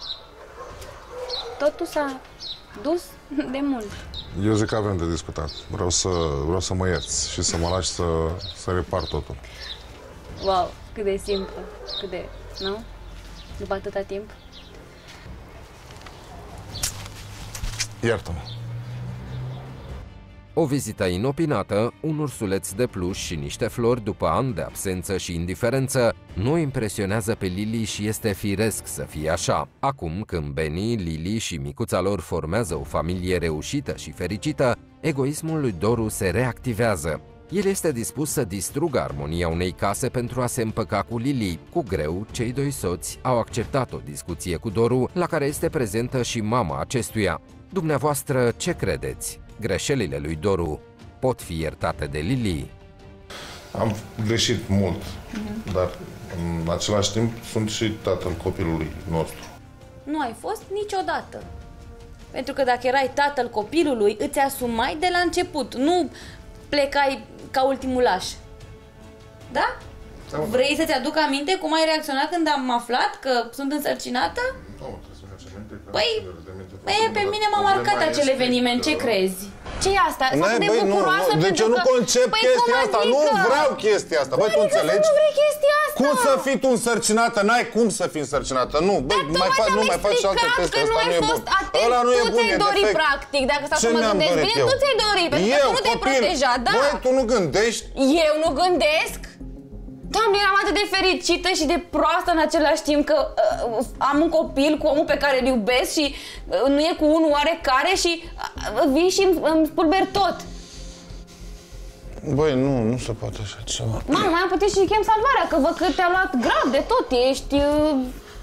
Totul s-a dus de mult. Eu zic că avem de discutat. Vreau să, vreau să mă ierți și să mă lași să, să repar totul. Wow, cât de simplu. Cât de... Nu? După atâta timp. Iartă-mă. O vizită inopinată, un ursuleț de pluș și niște flori după ani de absență și indiferență nu impresionează pe Lili și este firesc să fie așa. Acum, când Benny, Lili și micuța lor formează o familie reușită și fericită, egoismul lui Doru se reactivează. El este dispus să distrugă armonia unei case pentru a se împăca cu Lili. Cu greu, cei doi soți au acceptat o discuție cu Doru, la care este prezentă și mama acestuia. Dumneavoastră, ce credeți? Greșelile lui Doru pot fi iertate de Lili? Am greșit mult, Mhm. dar în același timp sunt și tatăl copilului nostru. Nu ai fost niciodată. Pentru că dacă erai tatăl copilului, îți asumai de la început. Nu plecai ca ultimul laș. Da? Da. Vrei să-ți aduc aminte cum ai reacționat când am aflat că sunt însărcinată? Nu, trebuie să mergem aminte că... Păi, Păi, pe mine m-a marcat acel eveniment, ce crezi? Ce-i asta? Sunt atât de Băi, nu, bucuroasă nu, deci pentru eu nu că... concep Păi, chestia cum asta, adică? nu vreau chestia asta, băi, tu Adică să înțelegi? nu vrei chestia asta? Cum să fii tu însărcinată? N-ai cum să fii însărcinată, nu, băi, mai faci, nu mai faci și alte teste, ăsta nu e bun. Ăla nu e tu bun, ți-ai e dorit, defect. practic, dacă stau Ce să mă mi-am gândesc dorit bine, eu? tu ți-ai dorit, pentru că Eu, tu nu te-ai copil, protejat, da? băi, tu nu gândești? Eu nu gândesc? Doamne, eram atât de fericită și de proastă în același timp că uh, am un copil cu omul pe care îl iubesc și uh, nu e cu unul oarecare și uh, vii și îmi, îmi spulberi tot. Băi, nu, nu se poate așa ceva. Mama, mai am putea și chem salvarea, că văd că te-a luat grav de tot, ești... Uh...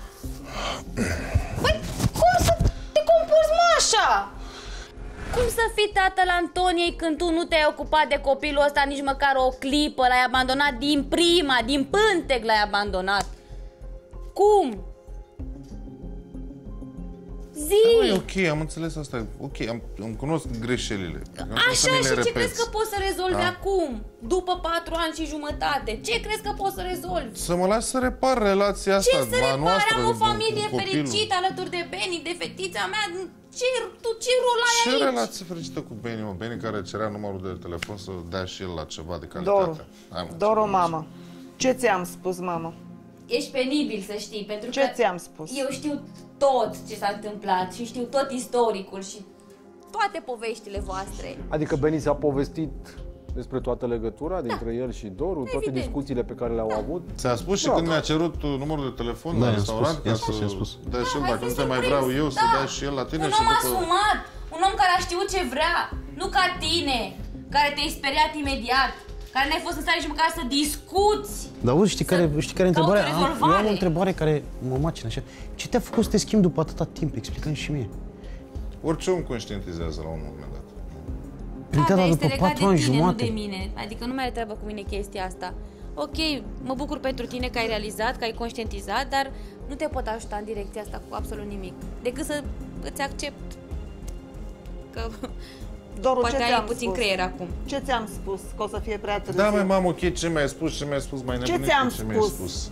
Băi, cum să te comporți, mă, așa? Cum să fii tatăl Antoniei când tu nu te-ai ocupat de copilul ăsta nici măcar o clipă, l-ai abandonat din prima, din pântec l-ai abandonat? Cum? Zi! Da, e ok, am înțeles asta, ok, am, îmi cunosc greșelile. Așa, și ce crezi că poți să rezolvi Da. acum, după patru ani și jumătate? Ce crezi că poți să rezolvi? Să mă las să repar relația asta Ce să repare? noastră, Am o cu familie copilul. fericită alături de Benny, de fetița mea. Ce, tu ce rol ai Ce aici? relație fericită cu Benny, mă? Benny care cerea numărul de telefon să dea și el la ceva de Doru, calitate. Hai, mă, Doru, ce mamă, ce ți-am spus, mamă? Ești penibil, să știi, pentru Ce că ți-am spus? eu știu tot ce s-a întâmplat și știu tot istoricul și toate poveștile voastre. Adică Benny s-a povestit despre toată legătura dintre el și Doru, toate discuțiile pe care le-au avut. Ți-a spus și Bravo. când mi-a cerut uh, numărul de telefon Da, la i-am restaurant spus, ca i-am să spus, i-am spus. dea și el, Hai dacă fi nu te mai surprins, vreau eu, să da. dea și el la tine Un și om după... asumat, un om care a știut ce vrea, nu ca tine, care te-ai speriat imediat, care n-ai fost în stare nici măcar să discuți. Dar auzi, știi care, știi care e cauți întrebarea? o Am, eu rezolvare. am o întrebare care mă macină așa. Ce te-a făcut să te schimbi după atâta timp? Explică-mi și mie. Orice om conștientizează la un moment dat. Păi da, dar este după legat patru de ani tine, jumate. nu de mine. Adică nu mai are treabă cu mine chestia asta. Ok, mă bucur pentru tine că ai realizat, că ai conștientizat, dar nu te pot ajuta în direcția asta cu absolut nimic. Decât să îți accept că Doru, poate ce ai ți-am puțin spus? creier acum. Ce ți-am spus? Că o să fie prea târziu. Da, mai mamă, ok, ce mi-ai spus, ce mi-ai spus, mai Ce nebunit, ți-am ce mi-ai spus? spus.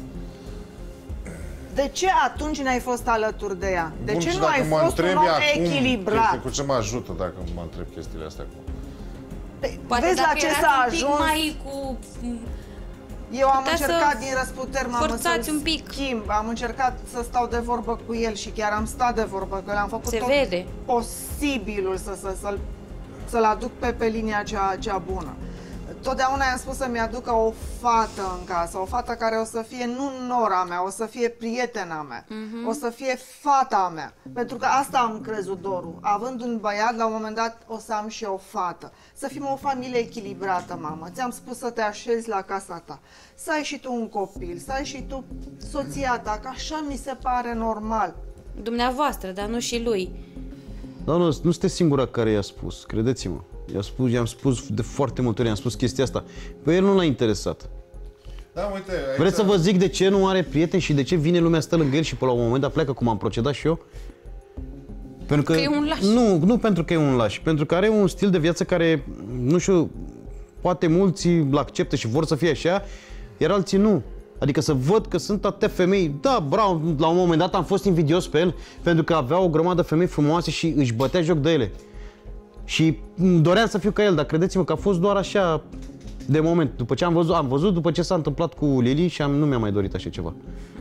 De ce atunci n-ai fost alături de ea? De Bun, ce și nu dacă ai mă fost un întrebi om acum, echilibrat? Cu ce mă ajută dacă mă întreb chestiile astea acum? Poate Vezi la dacă ce erați s-a un pic ajuns? mai cu... Eu am Putea să încercat din răsputeri, mamă, forțați să-l un pic. schimb. Am încercat să stau de vorbă cu el și chiar am stat de vorbă, că l-am făcut Se tot vede. posibilul să, să, să-l, să-l aduc pe, pe linia cea, cea bună. Totdeauna i-am spus să-mi aducă o fată în casă, o fată care o să fie nu nora mea, o să fie prietena mea, Mhm. o să fie fata mea. Pentru că asta am crezut, Doru. Având un băiat, la un moment dat o să am și o fată. Să fim o familie echilibrată, mamă. Ți-am spus să te așezi la casa ta, să ai și tu un copil, să ai și tu soția ta, că așa mi se pare normal. Dumneavoastră, dar nu și lui. Dar nu, nu sunteți singura care i-a spus, credeți-mă. I-a spus, i-am spus de foarte multe ori, i-am spus chestia asta. Pe el nu l-a interesat. Da, uite, aici... Vreți să vă zic de ce nu are prieteni și de ce vine lumea, stă lângă el și pe la un moment dat pleacă cum am procedat și eu? Pentru că, Că e un laș. Nu, nu pentru că e un laș, pentru că are un stil de viață care, nu știu, poate mulți îl acceptă și vor să fie așa, iar alții nu. Adică să văd că sunt atâtea femei, da, bravo, la un moment dat am fost invidios pe el pentru că avea o grămadă de femei frumoase și își bătea joc de ele. Și îmi doream să fiu ca el, dar credeți-mă că a fost doar așa de moment. După ce am văzut, am văzut după ce s-a întâmplat cu Lili și am, nu mi-am mai dorit așa ceva.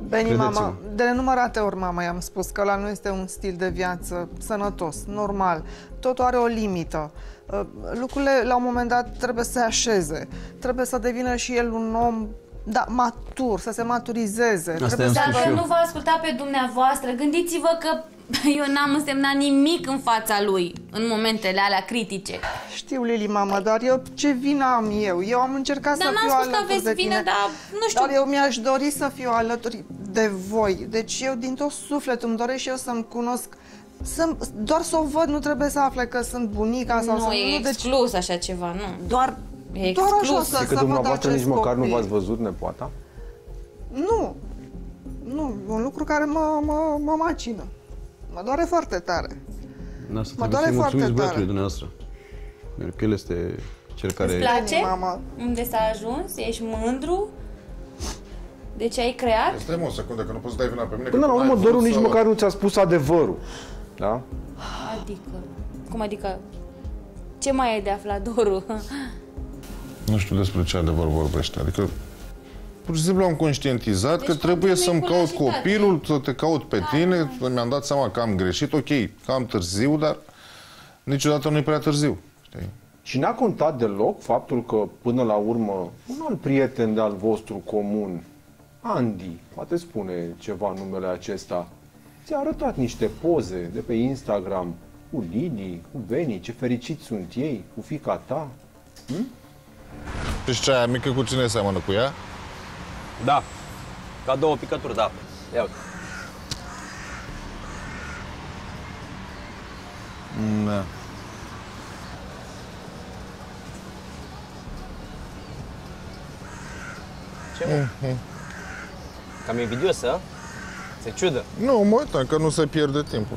Beni, mama, de nenumărate ori, mama, i-am spus că ăla nu este un stil de viață sănătos, normal. Totul are o limită. Lucrurile, la un moment dat, trebuie să se așeze. Trebuie să devină și el un om, da, matur, să se maturizeze. Trebuie să... Dacă nu vă asculta pe dumneavoastră, gândiți-vă că eu n-am însemnat nimic în fața lui în momentele alea critice. Știu, Lili, mama, dar eu ce vină am eu? Eu am încercat dar să fiu alături că aveți de vină, tine. dar nu știu. Dar eu mi-aș dori să fiu alături de voi. Deci eu din tot sufletul îmi doresc și eu să-mi cunosc, să doar să o văd, nu trebuie să afle că sunt bunica sau nu, să... E nu, exclus deci... așa ceva, nu. Doar, e doar așa să, că să dumneavoastră nici măcar copii. nu v-ați văzut nepoata? Nu. Nu, un lucru care mă, mă, mă macină. Mă doare foarte tare. Asta mă trebuie să-i mulțumiți băiatului tare. dumneavoastră. Pentru că el este cel care... Îți place? Mama. Unde s-a ajuns? Ești mândru? De ce ai creat? Stai mă o secundă, că nu poți să dai vina pe mine. Până la urmă, Doru nici măcar nu ți-a spus adevărul. Da? Adică? Cum adică? Ce mai e de aflat, Doru? Nu știu despre ce adevăr vorbește. Adică, pur și simplu am conștientizat deci că trebuie să-mi caut copilul, să te caut pe da, tine. Da. Mi-am dat seama că am greșit. Ok, cam târziu, dar niciodată nu e prea târziu. Știi? Și n-a contat deloc faptul că, până la urmă, un alt prieten de-al vostru comun, Andy, poate spune ceva numele acesta, ți-a arătat niște poze de pe Instagram cu Lili, cu Beni, ce fericiți sunt ei, cu fiica ta. Hm? Și ce aia mică cu cine seamănă cu ea? Da, ca două picături de apă. Ia uite. Da. Ce mă? Mm-hmm. Cam invidiosă? Se ciudă? Nu, mă uitam că nu se pierde timpul.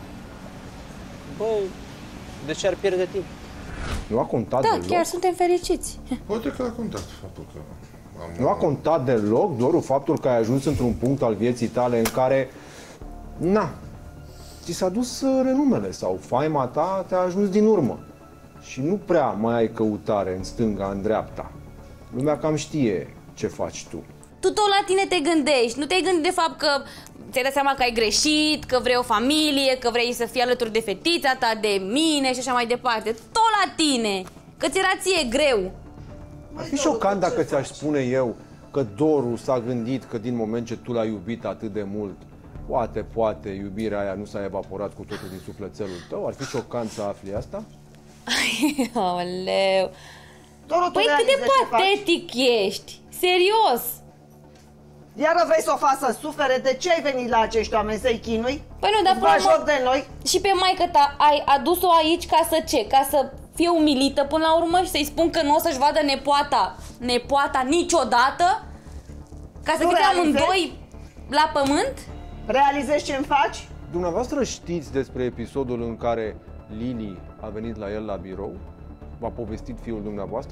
Bă, de ce ar pierde timp? Nu a contat da, deloc? chiar suntem fericiți. Poate că a contat faptul că... Am... Nu a contat deloc, Doru, faptul că ai ajuns într-un punct al vieții tale în care, na, ți s-a dus renumele sau faima ta te-a ajuns din urmă. Și nu prea mai ai căutare în stânga, în dreapta. Lumea cam știe ce faci tu. Tu tot la tine te gândești, nu te-ai gândit de fapt că ți-ai dat seama că ai greșit, că vrei o familie, că vrei să fii alături de fetița ta, de mine și așa mai departe. Tot la tine, că ți-era ție greu. Ar fi șocant dacă ți-aș spune eu că Doru s-a gândit că din moment ce tu l-ai iubit atât de mult, poate, poate, iubirea aia nu s-a evaporat cu totul din sufletelul tău. Ar fi șocant să afli asta? Aoleu. Doru, păi cât de patetic ești, serios. Iară vrei să o faci să sufere? De ce ai venit la acești oameni, să-i chinui? Păi nu, dar până la joc de noi? Și pe maică ta ai adus-o aici ca să ce? Ca să fie umilită până la urmă și să-i spun că nu o să-și vadă nepoata, nepoata niciodată? Ca să fie amândoi la pământ? Realizezi ce-mi faci? Dumneavoastră știți despre episodul în care Lili a venit la el la birou? V-a povestit fiul dumneavoastră?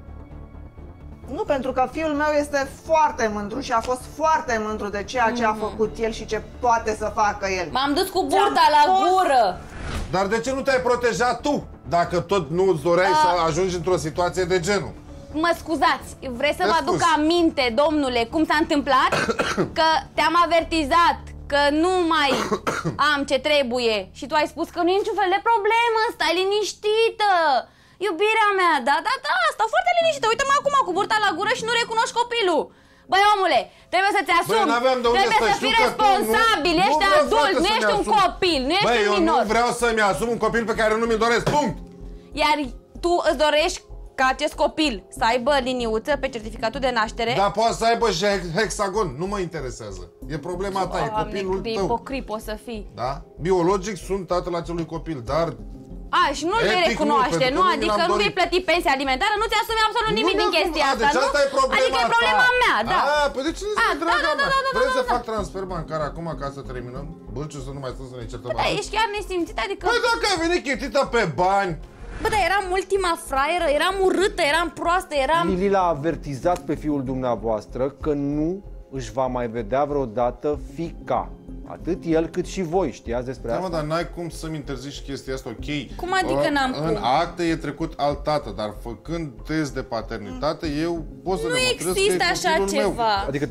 Nu, pentru că fiul meu este foarte mândru și a fost foarte mândru de ceea ce mm-hmm. a făcut el și ce poate să facă el. M-am dus cu burta la gură! Dar de ce nu te-ai protejat tu, dacă tot nu îți doreai uh, să ajungi într-o situație de genul? Mă scuzați, vreți să vă aduc aminte, domnule, cum s-a întâmplat? Că te-am avertizat că nu mai am ce trebuie și tu ai spus că nu e niciun fel de problemă, stai liniștită. Iubirea mea, da, da, da, stau foarte liniștită. Uite-mă acum cu burta la gură și nu recunoști copilul. Băi, omule, trebuie să-ți asumi, Băi, trebuie să fii responsabil, nu, ești nu adult, nu ești un copil, nu ești Băi, un minor. Băi, eu nu vreau să-mi asum un copil pe care nu mi-l doresc, punct! Iar tu îți dorești ca acest copil să aibă liniuță pe certificatul de naștere? Da, poate să aibă și hexagon, nu mă interesează. E problema ta, e copilul tău. Ipocrip o să fii. Da? Biologic sunt tatăl acelui copil, dar... A, și nu-l vei recunoaște, nu? nu? Adică nu vei plăti pensia alimentară, nu ți-asumi absolut nimic din chestia asta, deci nu? asta e problema adică e problema ta. mea, da. A, păi de ce nu zici, draga da, da, mea? da, da, Vrei da, să da. fac transfer bancar acum ca să terminăm? Bălciu, să nu mai stăm să ne certăm. Da, ești chiar nesimțit, adică... Păi dacă ai venit chitită pe bani... Bă, dar eram ultima fraieră, eram urâtă, eram proastă, eram... Lili l-a avertizat pe fiul dumneavoastră că nu își va mai vedea vreodată fiica. Atât el cât și voi, știați despre asta? Da, mă, dar n-ai cum să-mi interzici chestia asta, ok? Cum adică n-am cum? În acte e trecut alt tată, dar făcând test de paternitate, eu pot să nu demonstrez există că e așa copilul ceva. meu. Adică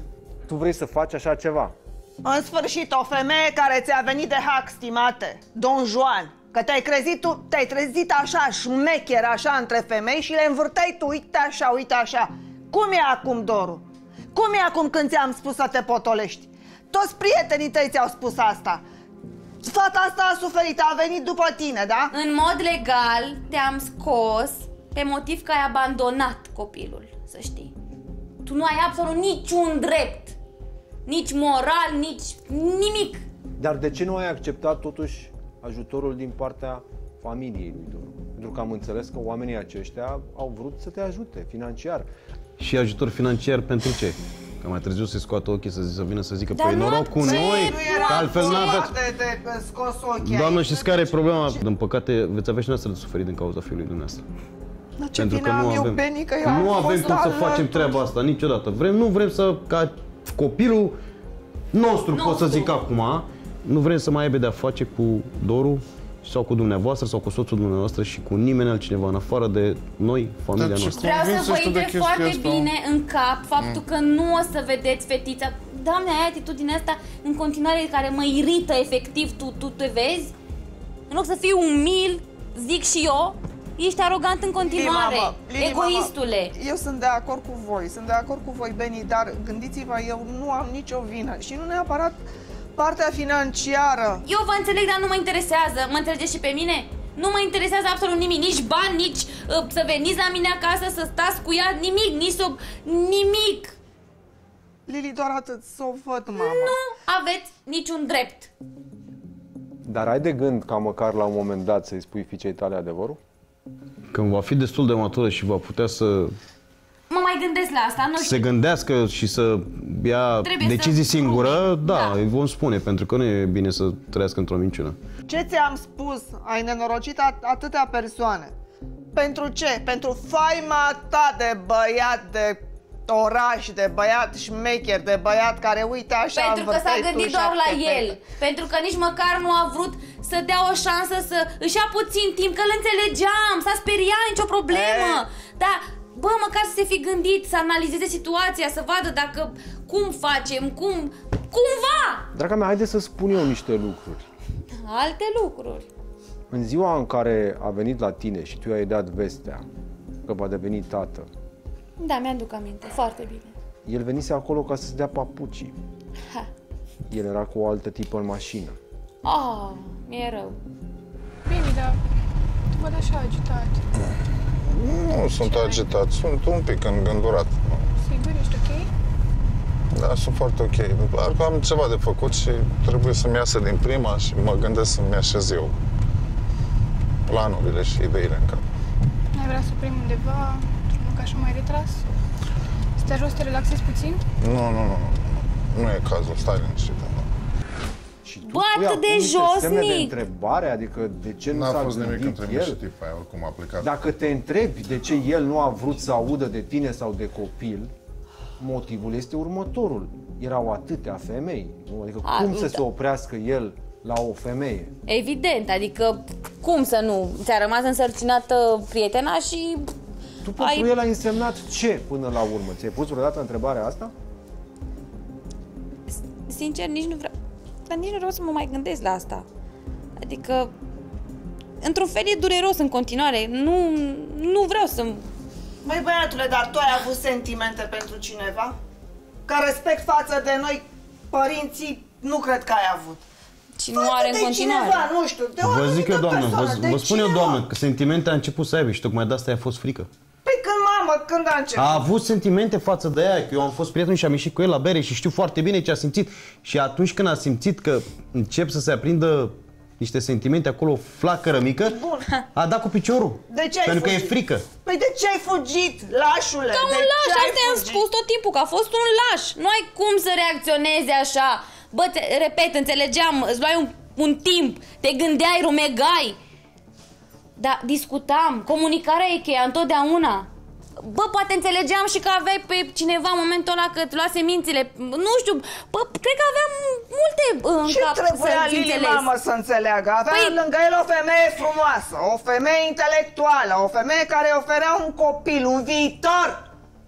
tu vrei să faci așa ceva. În sfârșit, o femeie care ți-a venit de hack, stimate, Don Juan, că te-ai trezit tu, te-ai trezit așa, șmecher, așa, între femei și le învârteai tu, uite așa, uite așa. Cum e acum, Doru? Cum e acum când ți-am spus să te potolești? Toți prietenii tăi ți-au spus asta. Fata asta a suferit, a venit după tine, da? În mod legal te-am scos pe motiv că ai abandonat copilul, să știi. Tu nu ai absolut niciun drept. Nici moral, nici nimic. Dar de ce nu ai acceptat totuși ajutorul din partea familiei lui Doru? Pentru că am înțeles că oamenii aceștia au vrut să te ajute financiar. Și ajutor financiar pentru ce? Că mai târziu să-i scoată ochii să, zi, să vină să zică Dar păi nu noroc cu noi, că altfel n-aveți... De, de, de scos ochii. Doamnă, știți care e problema? Din păcate, veți avea și noastră de suferit din cauza fiului dumneavoastră. Dar ce Pentru bine că nu am eu, avem, Beni, că eu nu am avem fost cum să alături. facem treaba asta niciodată. Vrem, nu vrem să, ca copilul nostru, Nostru. pot să zic acum, nu vrem să mai aibă de-a face cu Doru sau cu dumneavoastră sau cu soțul dumneavoastră și cu nimeni altcineva în afară de noi, familia Dar ce noastră. Vreau să vă Convinse-și tu de intre chestia foarte asta? bine în cap faptul că nu o să vedeți fetița. Doamne, ai atitudinea asta în continuare care mă irită efectiv, tu, tu te vezi? În loc să fii umil, zic și eu, ești arogant în continuare, Lili, mamă, Lili, egoistule. Mamă, eu sunt de acord cu voi, sunt de acord cu voi, Beni, dar gândiți-vă, eu nu am nicio vină și nu neapărat partea financiară. Eu vă înțeleg, dar nu mă interesează. Mă înțelegeți și pe mine? Nu mă interesează absolut nimic, nici bani, nici uh, să veniți la mine acasă, să stați cu ea, nimic, nici să... nimic. Lili, doar atât, să o văd, mama. Nu aveți niciun drept. Dar ai de gând ca măcar la un moment dat să-i spui fiicei tale adevărul? Când va fi destul de matură și va putea să Mă mai gândesc la asta, nu știu. se gândească și să ia Trebuie decizii să singură, da, Da. îi vom spune, pentru că nu e bine să trăiască într-o minciună. Ce ți-am spus? Ai nenorocit at- atâtea persoane. Pentru ce? Pentru faima ta de băiat de oraș, de băiat șmecher, de băiat care uite așa Pentru că s-a învârteai tu gândit doar la șapte el. fete. Pentru că nici măcar nu a vrut să dea o șansă să își ia puțin timp, că îl înțelegeam, s-a speriat, nicio problemă. Dar, bă, măcar să se fi gândit, să analizeze situația, să vadă dacă, cum facem, cum, cumva. Draga mea, haide să spun eu niște lucruri. Alte lucruri. În ziua în care a venit la tine și tu i-ai dat vestea că va deveni tată, Da, mi-aduc aminte, foarte bine. el venise acolo ca să-ți dea papucii. Ha. El era cu o altă tipă în mașină. Oh, mi-e rău. Bine, dar tu văd așa agitat. Nu sunt agitat, sunt un pic îngândurat. Sigur, ești ok? Da, sunt foarte ok. Doar că am ceva de făcut și trebuie să-mi iasă din prima și mă gândesc să-mi așez eu planurile și ideile în cap. Ai vrea să oprim undeva, într-un loc așa mai retras? Să te ajut să te relaxezi puțin? Nu, nu, nu, nu. Nu e cazul, stai liniștită. Și tu Bă, pui atât de acum niște semne de josnic. întrebare, adică de ce nu N-a s-a fost nimic gândit între mine și el? tipa aia, oricum a plecat. Dacă te întrebi de ce el nu a vrut să audă de tine sau de copil, motivul este următorul. Erau atâtea femei, nu? Adică A, cum nu, să da. se oprească el la o femeie? Evident, adică cum să nu? Ți-a rămas însărcinată prietena și... Tu pentru Ai- el ai însemnat ce până la urmă? Ți-ai pus vreodată întrebarea asta? Sincer, nici nu vreau... Dar nici nu vreau să mă mai gândesc la asta. Adică... Într-un fel e dureros în continuare. Nu, nu vreau să... Măi, băiatule, dar tu ai avut sentimente pentru cineva? Ca respect față de noi, părinții, nu cred că ai avut. Și nu are în de continuare. cineva, nu știu, de o Vă zic eu, anumită doamnă, persoană, vă, de vă spun eu, cineva. doamnă, că sentimente a început să aibă și tocmai de asta i-a fost frică. Păi când, mamă, când a început? A avut sentimente față de ea, că eu am fost prieten și am ieșit cu el la bere și știu foarte bine ce a simțit. Și atunci când a simțit că încep să se aprindă niște sentimente acolo, o flacără mică, Bun. a dat cu piciorul. De ce ai pentru că e fugit? frică. Păi de ce ai fugit, lașule? Ca de un laș, ce ai asta i-am fugit? spus tot timpul, că a fost un laș. Nu ai cum să reacționezi așa. Bă, te, repet, înțelegeam, îți luai un, un timp, te gândeai, rumegai. Dar discutam, comunicarea e cheia întotdeauna. Bă, poate înțelegeam și că aveai pe cineva în momentul ăla că îți luase mințile. Nu știu, bă, cred că aveam multe în Ce cap trebuia să-ți Lili, înțelegi. mamă, să înțeleagă? Avea Păi- lângă el o femeie frumoasă, o femeie intelectuală, o femeie care îi oferea un copil, un viitor.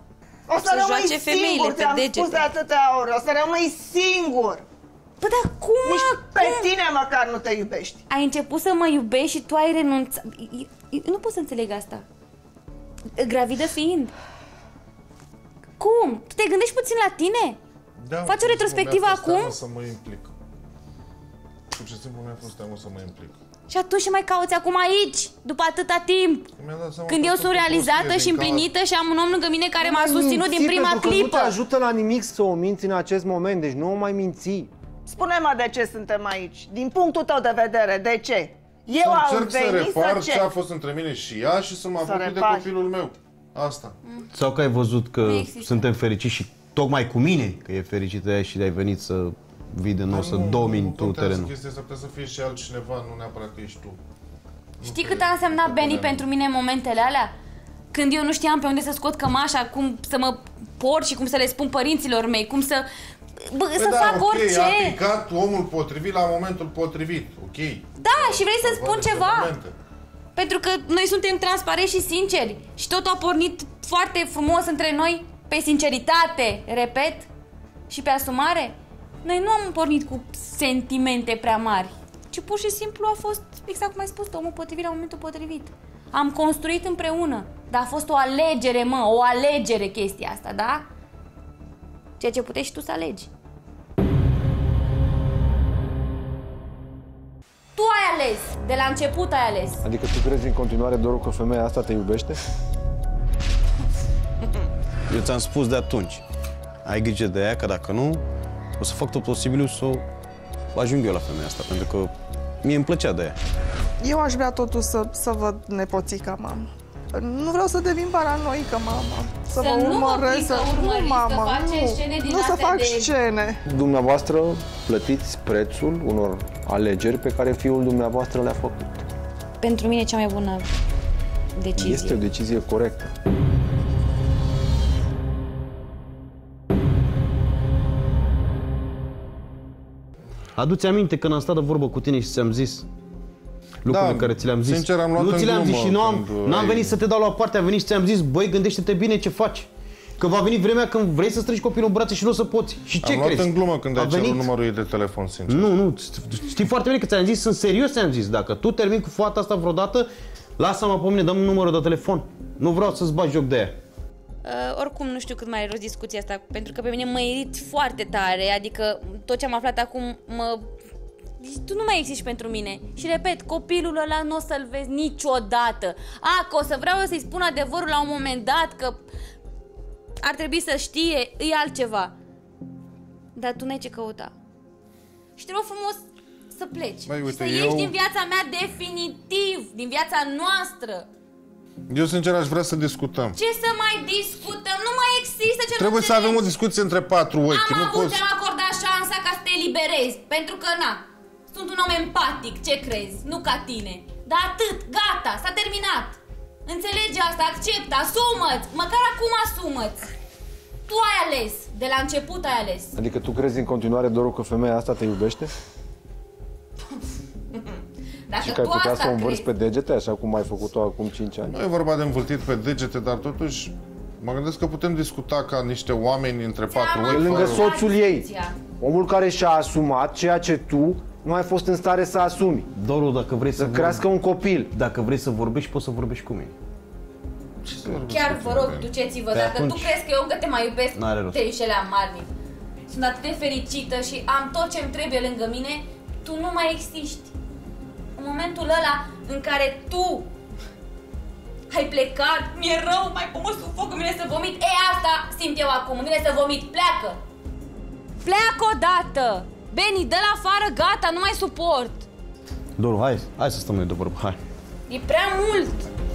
O să, să rămâi joace femeile singur, pe ți-am degete. spus de atâtea ori, o să rămâi singur. Păi dar cum, Nici mă? pe Cum? tine măcar nu te iubești. Ai început să mă iubești și tu ai renunțat. Nu pot să înțeleg asta. Gravidă fiind. Cum? Tu te gândești puțin la tine? Da, Faci o retrospectivă mi-a fost acum? teamă să mă implic. Pur și simplu mi-a fost teamă să mă implic. Și atunci ce mai cauți acum aici, după atâta timp? Când eu sunt realizată și împlinită și am un om lângă mine care m-a susținut din prima pentru că clipă. nu te ajută la nimic să o minți în acest moment, deci nu o mai minți. Spune-mă de ce suntem aici, din punctul tău de vedere, de ce? Eu să am încerc să venit repar să ce a fost între mine și ea și să mă Să apropii de repari. copilul meu. Asta. Sau că ai văzut că suntem fericiți și tocmai cu mine că e fericită ea și ai venit să vii de nou să domini tu terenul. Chestia s-ar putea să fie și altcineva, nu neapărat că ești tu. Știi cât a însemnat Benny pentru mine în momentele alea? Când eu nu știam pe unde să scot cămașa, cum să mă port și cum să le spun părinților mei, cum să... Bă, Păi să da, fac okay, orice. a picat omul potrivit la momentul potrivit, ok. Da, și vrei să spun Niște ceva? momente. Pentru că noi suntem transparenți și sinceri. Și totul a pornit foarte frumos între noi pe sinceritate, repet, și pe asumare. Noi nu am pornit cu sentimente prea mari, ci pur și simplu a fost, exact cum ai spus, omul potrivit la momentul potrivit. Am construit împreună, dar a fost o alegere, mă, o alegere chestia asta, da? Ceea ce puteai și tu să alegi. Tu ai ales, de la început ai ales. Adică tu crezi în continuare, Doru, că femeia asta te iubește? Eu ți-am spus de atunci, ai grijă de ea, că dacă nu, o să fac tot posibilul să o ajung eu la femeia asta, pentru că mie îmi plăcea de ea. Eu aș vrea totuși să, să văd nepoțica, mamă. Nu vreau să devin paranoică, mamă. Să, Să mă nu vă urmăresc, frică să... urmăriți, nu, mamă, să faceți nu. scene din Nu să astea fac de- scene. Dumneavoastră plătiți prețul unor alegeri pe care fiul dumneavoastră le-a făcut. Pentru mine cea mai bună decizie. Este o decizie corectă. Adu-ți aminte când am stat de vorbă cu tine și ți-am zis lucrurile Da, care ți le-am zis. sincer, am luat nu în ți le-am zis glumă și nu am, când n-am ai- venit să te dau la o parte, am venit și ți-am zis, băi, gândește-te bine ce faci. Că va veni vremea când vrei să strângi copilul în brațe și nu o să poți. Și ce Am crezi? luat în glumă când A ai cerut venit? numărul ei de telefon, sincer. Nu, nu, știi foarte bine că ți-am zis, sunt serios ți-am zis. Dacă tu termini cu fata asta vreodată, lasă-mă pe mine, dă-mi numărul de telefon. Nu vreau să-ți bagi joc de ea. Uh, oricum nu știu cât mai are rost discuția asta, pentru că pe mine mă irit foarte tare, adică tot ce am aflat acum mă... Deci tu nu mai existi pentru mine. Și repet, copilul ăla nu o să-l vezi niciodată. A, că o să vreau eu să-i spun adevărul la un moment dat, că ar trebui să știe, e altceva. Dar tu n-ai ce căuta. Și te rog frumos să pleci. Băi, uite, și să eu- ieși din viața mea definitiv, din viața noastră. Eu, sincer, aș vrea să discutăm. Ce să mai discutăm? Nu mai există ce Trebuie nu să avem o înțelegi. discuție între patru ochi. Am Nu avut, poți... ți-am acordat șansa ca să te eliberezi. Pentru că, na, sunt un om empatic, ce crezi? Nu ca tine. Dar atât, gata, s-a terminat. Înțelege asta, acceptă, asumă-ți. Măcar acum asumă-ți. Tu ai ales, de la început ai ales. Adică tu crezi în continuare, Doru, că femeia asta te iubește? Dacă Și că ai tu putea asta să o învârți crezi. pe degete, așa cum ai făcut-o acum cinci ani? Nu e vorba de învârtit pe degete, dar totuși mă gândesc că putem discuta ca niște oameni între patru ochi. Lângă fără- soțul ei. Omul care și-a asumat ceea ce tu nu ai fost în stare să asumi. Doru, dacă vrei să, Să crească un copil. Dacă vrei să vorbești, poți să vorbești cu mine. Chiar vă rog, duceți-vă. Pe Dacă tu atunci crezi că eu încă te mai iubesc, n-are rost. te înșeli amarnic. Sunt atât de fericită și am tot ce-mi trebuie lângă mine, tu nu mai existi. În momentul ăla în care tu ai plecat, mi-e rău, mai cum mă sufoc, îmi vine să vomit. E, asta simt eu acum, îmi vine să vomit. Pleacă! Pleacă odată! Beni, dă-l afară, gata, nu mai suport. Doru, hai, hai să stăm noi de vorbă, hai. E prea mult!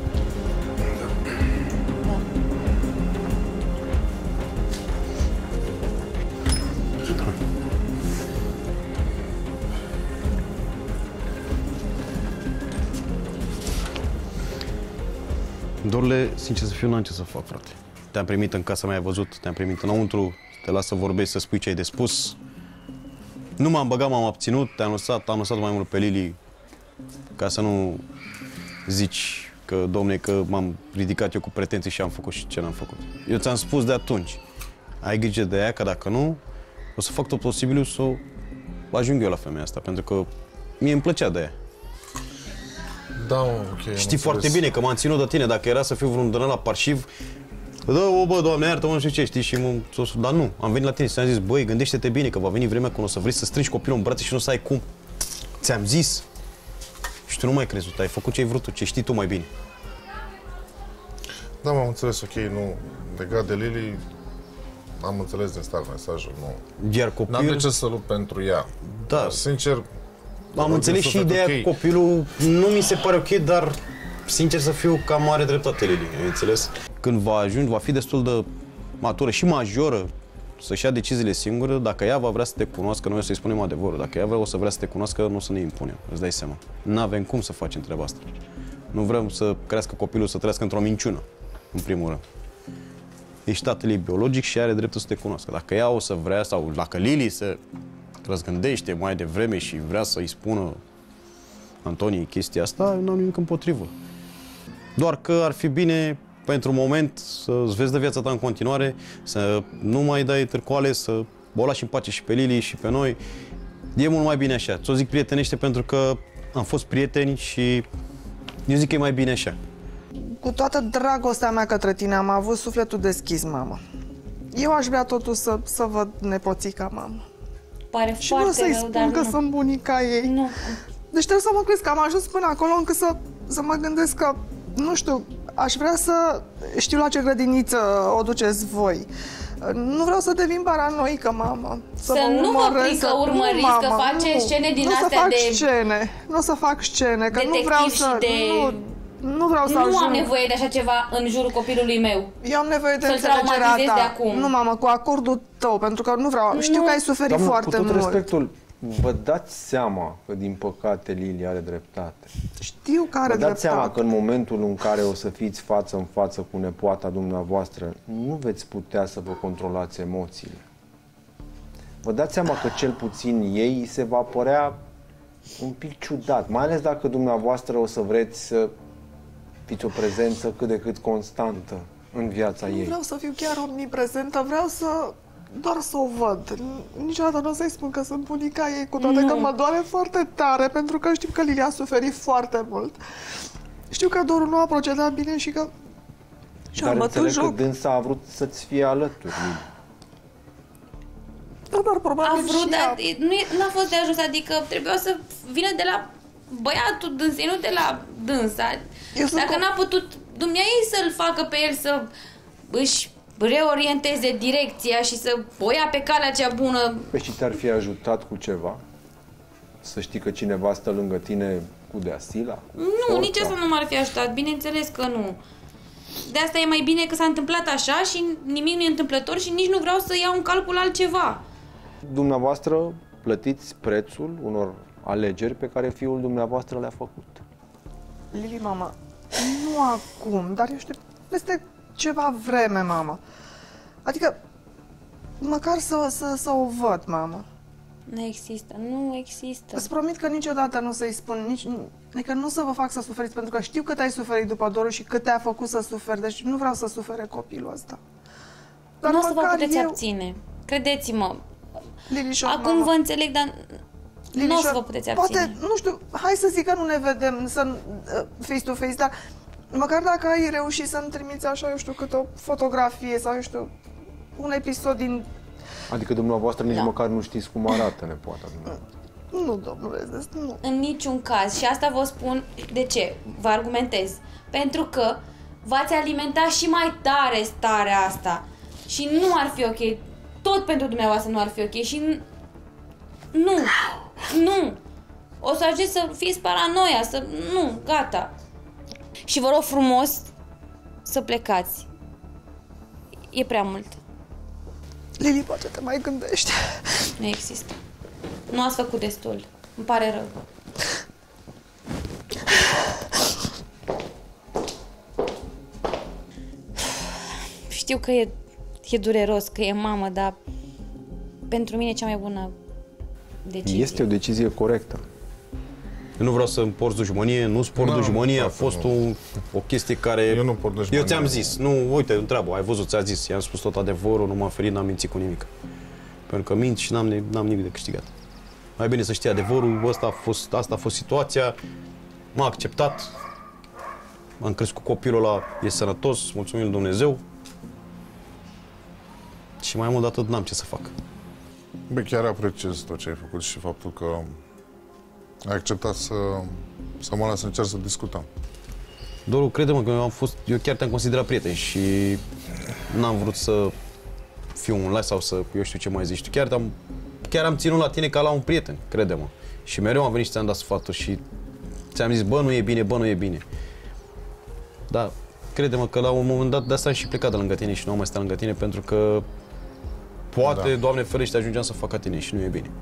Dorule, sincer să fiu, n-am ce să fac, frate. Te-am primit în casa mea, ai văzut, te-am primit înăuntru, te las să vorbești, să spui ce ai de spus. Nu m-am băgat, m-am abținut, te-am lăsat, am lăsat mai mult pe Lili ca să nu zici că, domne, că m-am ridicat eu cu pretenții și am făcut și ce n-am făcut. Eu ți-am spus de atunci, ai grijă de ea, că dacă nu, o să fac tot posibilul să o ajung eu la femeia asta, pentru că mie îmi plăcea de ea. Da, ok. Știi foarte bine că m-am ținut de tine, dacă era să fiu vreun dănă la parșiv, da, bă, Doamne, iartă-mă, nu știu ce, știi, și mă, dar nu, am venit la tine și ți-am zis, băi, gândește-te bine că va veni vremea când o să vrei să strângi copilul în brațe și nu să ai cum. Ți-am zis. Și tu nu mai crezut, ai făcut ce ai vrut tu, ce știi tu mai bine. Da, m-am înțeles, ok, nu, legat de Lili, am înțeles din start mesajul, nu. Iar copilul... N-am de ce să lupt pentru ea. Da. Dar, sincer... Am înțeles și ideea, okay. Copilul nu mi se pare ok, dar, sincer să fiu, cam are dreptate Lili, ai înțeles? Când va ajunge, va fi destul de matură și majoră să-și ia deciziile singure, dacă ea va vrea să te cunoască, noi o să-i spunem adevărul. Dacă ea vrea o să vrea să te cunoască, nu o să ne impunem, îți dai seama. N-avem cum să facem treaba asta. Nu vrem să crească copilul să trăiască într-o minciună, în primul rând. Ești tatăl ei biologic și are dreptul să te cunoască. Dacă ea o să vrea, sau dacă Lili se răzgândește mai devreme și vrea să-i spună Antoniei chestia asta, n-am nimic împotrivă. Doar că ar fi bine, pentru moment, să-ți vezi de viața ta în continuare, să nu mai dai târcoale, să o lași în pace și pe Lili și pe noi. E mult mai bine așa. Ți-o zic prietenește pentru că am fost prieteni și eu zic că e mai bine așa. Cu toată dragostea mea către tine am avut sufletul deschis, mamă. Eu aș vrea totuși să, să văd nepoțica, mamă. Pare și foarte nu să-i rău, spun că nu. sunt bunica ei. Nu. Deci trebuie să mă crezi că am ajuns până acolo încât să, să mă gândesc că, nu știu, aș vrea să știu la ce grădiniță o duceți voi. Nu vreau să devin paranoică, mamă. Să, să nu vă prind că urmăriți, nu, că face nu, scene din nu astea să fac de... scene, nu o să fac scene, că nu vreau să... De... Nu, nu vreau să Nu ajung. am nevoie de așa ceva în jurul copilului meu. Eu am nevoie de Să-l înțelegerea traumatizez ta. de acum. Nu, mamă, cu acordul tău, pentru că nu vreau. Nu. Știu că ai suferit Doamnă, foarte cu tot mult. respectul, vă dați seama că, din păcate, Lili are dreptate. Știu că are Vă dați dreptate. seama că în momentul în care o să fiți față în față cu nepoata dumneavoastră, nu veți putea să vă controlați emoțiile. Vă dați seama că cel puțin ei se va părea un pic ciudat, mai ales dacă dumneavoastră o să vreți să fiți o prezență cât de cât constantă în viața Nu ei. vreau să fiu chiar omniprezentă, vreau să doar să o văd. Niciodată nu o să-i spun că sunt bunica ei, cu toate Nu. că mă doare foarte tare, pentru că știu că Lili a suferit foarte mult. Știu că Doru nu a procedat bine și că și-a Dar bătut înțeleg joc. că dânsa a vrut să-ți fie alături, Lili. Da, dar probabil A vrut, și dar ea. nu e- n-a fost de ajuns, adică trebuia să vină de la băiatul dânsei, nu de la dânsa. Eu sunt Dacă co- n-a putut dumneavoastră să-l facă pe el să își reorienteze direcția și să o ia pe calea cea bună. Păi și te-ar fi ajutat cu ceva? Să știi că cineva stă lângă tine cu deasila? Cu Nu, forța? nici asta nu m-ar fi ajutat, bineînțeles că nu. De asta e mai bine că s-a întâmplat așa și nimic nu e întâmplător și nici nu vreau să iau în calcul altceva. Dumneavoastră plătiți prețul unor alegeri pe care fiul dumneavoastră le-a făcut. Lili, mama, nu acum, dar eu știu, peste ceva vreme, mama. Adică, măcar să, să, să o văd, mama. Nu există, nu există. Îți promit că niciodată nu o să-i spun, nici, adică nu o să vă fac să suferiți, pentru că știu cât ai suferit după Doru și cât te-a făcut să suferi, deci nu vreau să sufere copilul ăsta. Dar Nu o să vă măcar puteți eu... abține. Credeți-mă. Lilișor, Acum mama. vă înțeleg, dar nu o să vă puteți abține. Poate, nu știu, hai să zic că nu ne vedem să, uh, face-to-face, dar măcar dacă ai reușit să-mi trimiți așa, eu știu, cât o fotografie sau, eu știu, un episod din... Adică dumneavoastră nici Da. măcar nu știți cum arată nepoata dumneavoastră. Nu, domnule, nu. În niciun caz. Și asta vă spun de ce. Vă argumentez. Pentru că v-ați alimentat și mai tare starea asta. Și nu ar fi ok. Tot pentru dumneavoastră nu ar fi ok. Și n- nu. Nu. O să ajungeți să fiți paranoia. Să... Nu. Gata. Și vă rog frumos să plecați. E prea mult. Lili, poate te mai gândești. Nu există. Nu ați făcut destul. Îmi pare rău. Știu că e, e dureros, că e mamă, dar pentru mine e cea mai bună decizie. Este o decizie corectă. Eu nu vreau să împort dușmănie, nu sport Nu, dușmănie, a frate, fost nu. o, o chestie care... Eu nu port dușmănie. Eu ți-am zis, nu, uite, întreabă, ai văzut, ți-a zis, i-am spus tot adevărul, nu m-am ferit, n-am mințit cu nimic. Pentru că mint și n-am, n-am nimic de câștigat. Mai bine să știi adevărul, ăsta a fost, asta a fost situația, m-a acceptat, am crescut copilul ăla, e sănătos, mulțumim lui Dumnezeu. Și mai mult de atât n-am ce să fac. Bă, chiar apreciez tot ce ai făcut și faptul că ai acceptat să, să mă las să încerc să discutăm. Doru, crede-mă că eu am fost, eu chiar te-am considerat prieten și n-am vrut să fiu un las sau să, eu știu ce mai zici tu. Chiar, am, chiar am ținut la tine ca la un prieten, crede-mă. Și mereu am venit și ți-am dat sfaturi și ți-am zis, bă, nu e bine, bă, nu e bine. Da, crede-mă că la un moment dat de asta am și plecat de lângă tine și nu am mai stat lângă tine pentru că poate, da. Doamne ferește, ajungeam să fac ca tine și nu e bine.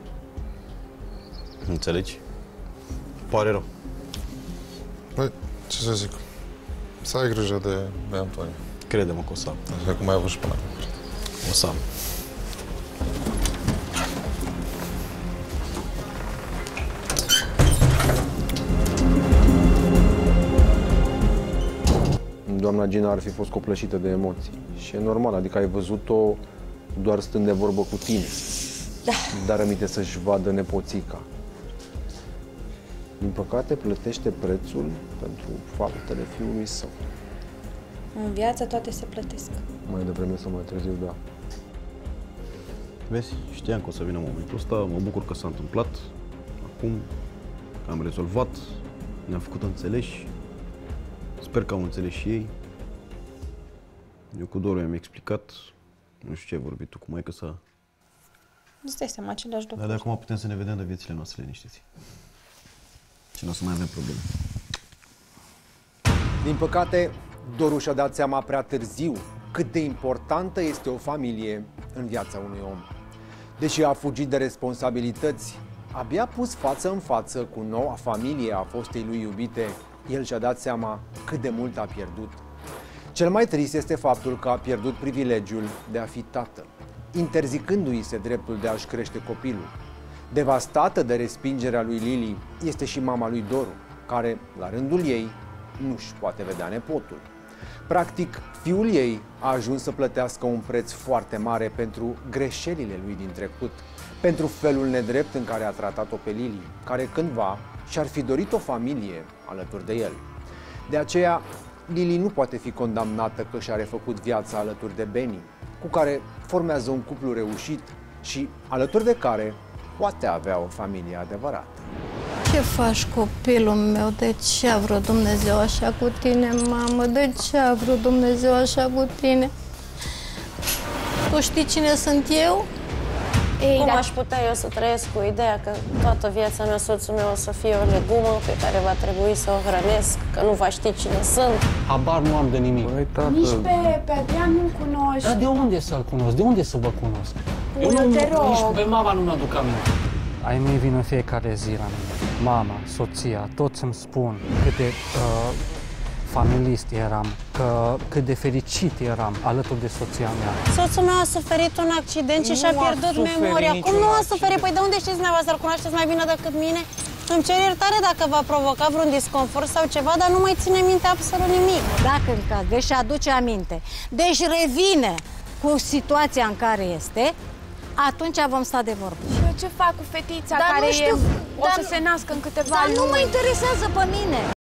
Înțelegi? Pare rău. Păi, ce să zic? Să ai grijă de, de Antonie. Crede-mă că o să am. Așa cum ai avut și până acum. O să am. Doamna Gina ar fi fost copleșită de emoții. Și e normal, adică ai văzut-o doar stând de vorbă cu tine. Da. Dar rămite să-și vadă nepoțica. Din păcate, plătește prețul pentru faptele fiului său. În viață toate se plătesc. Mai devreme sau mai târziu, da. Vezi, știam că o să vină momentul ăsta, mă bucur că s-a întâmplat. Acum am rezolvat, ne-am făcut înțeleși. Sper că au înțeles și ei. Eu cu Doru i-am explicat. Nu știu ce ai vorbit tu cu maică sa. Îți dai seama, aceleași Dar lucruri. de acum putem să ne vedem de viețile noastre liniștiți. Și nu o să mai avem probleme. Din păcate, Doru și-a dat seama prea târziu cât de importantă este o familie în viața unui om. Deși a fugit de responsabilități, abia pus față în față cu noua familie a fostei lui iubite, el și-a dat seama cât de mult a pierdut. Cel mai trist este faptul că a pierdut privilegiul de a fi tată, interzicându-i se dreptul de a-și crește copilul. Devastată de respingerea lui Lili este și mama lui Doru, care, la rândul ei, nu-și poate vedea nepotul. Practic, fiul ei a ajuns să plătească un preț foarte mare pentru greșelile lui din trecut, pentru felul nedrept în care a tratat-o pe Lili, care cândva și-ar fi dorit o familie alături de el. De aceea, Lili nu poate fi condamnată că și-a refăcut viața alături de Benny, cu care formează un cuplu reușit și alături de care poate avea o familie adevărată. Ce faci, copilul meu? De ce a vrut Dumnezeu așa cu tine, mamă? De ce a vrut Dumnezeu așa cu tine? Tu știi cine sunt eu? Ei, Cum aș putea eu să trăiesc cu ideea că toată viața mea soțul meu o să fie o legumă pe care va trebui să o hrănesc, că nu va ști cine sunt? Habar nu am de nimic. Băi, tată... Nici pe, pe Adrian nu-l cunoști. Dar de unde să-l cunosc? De unde să vă cunosc? Eu Bună, nu, te rog. nici pe mama nu mi-aduc aminte. Ai mei vin în fiecare zi la mine. Mama, soția, toți îmi spun cât de uh, familist eram, că, cât de fericit eram alături de soția mea. Soțul meu a suferit un accident și și-a pierdut memoria. Cum nu a suferit? Păi de unde știți dumneavoastră? Îl cunoașteți mai bine decât mine? Îmi cer iertare dacă v-a provocat vreun disconfort sau ceva, dar nu mai ține minte absolut nimic. Dacă în caz, deci aduce aminte, deci revine cu situația în care este, atunci vom sta de vorbă. Și eu ce fac cu fetița Dar care nu știu, e, o dar, să se nască în câteva dar luni? nu mă interesează pe mine.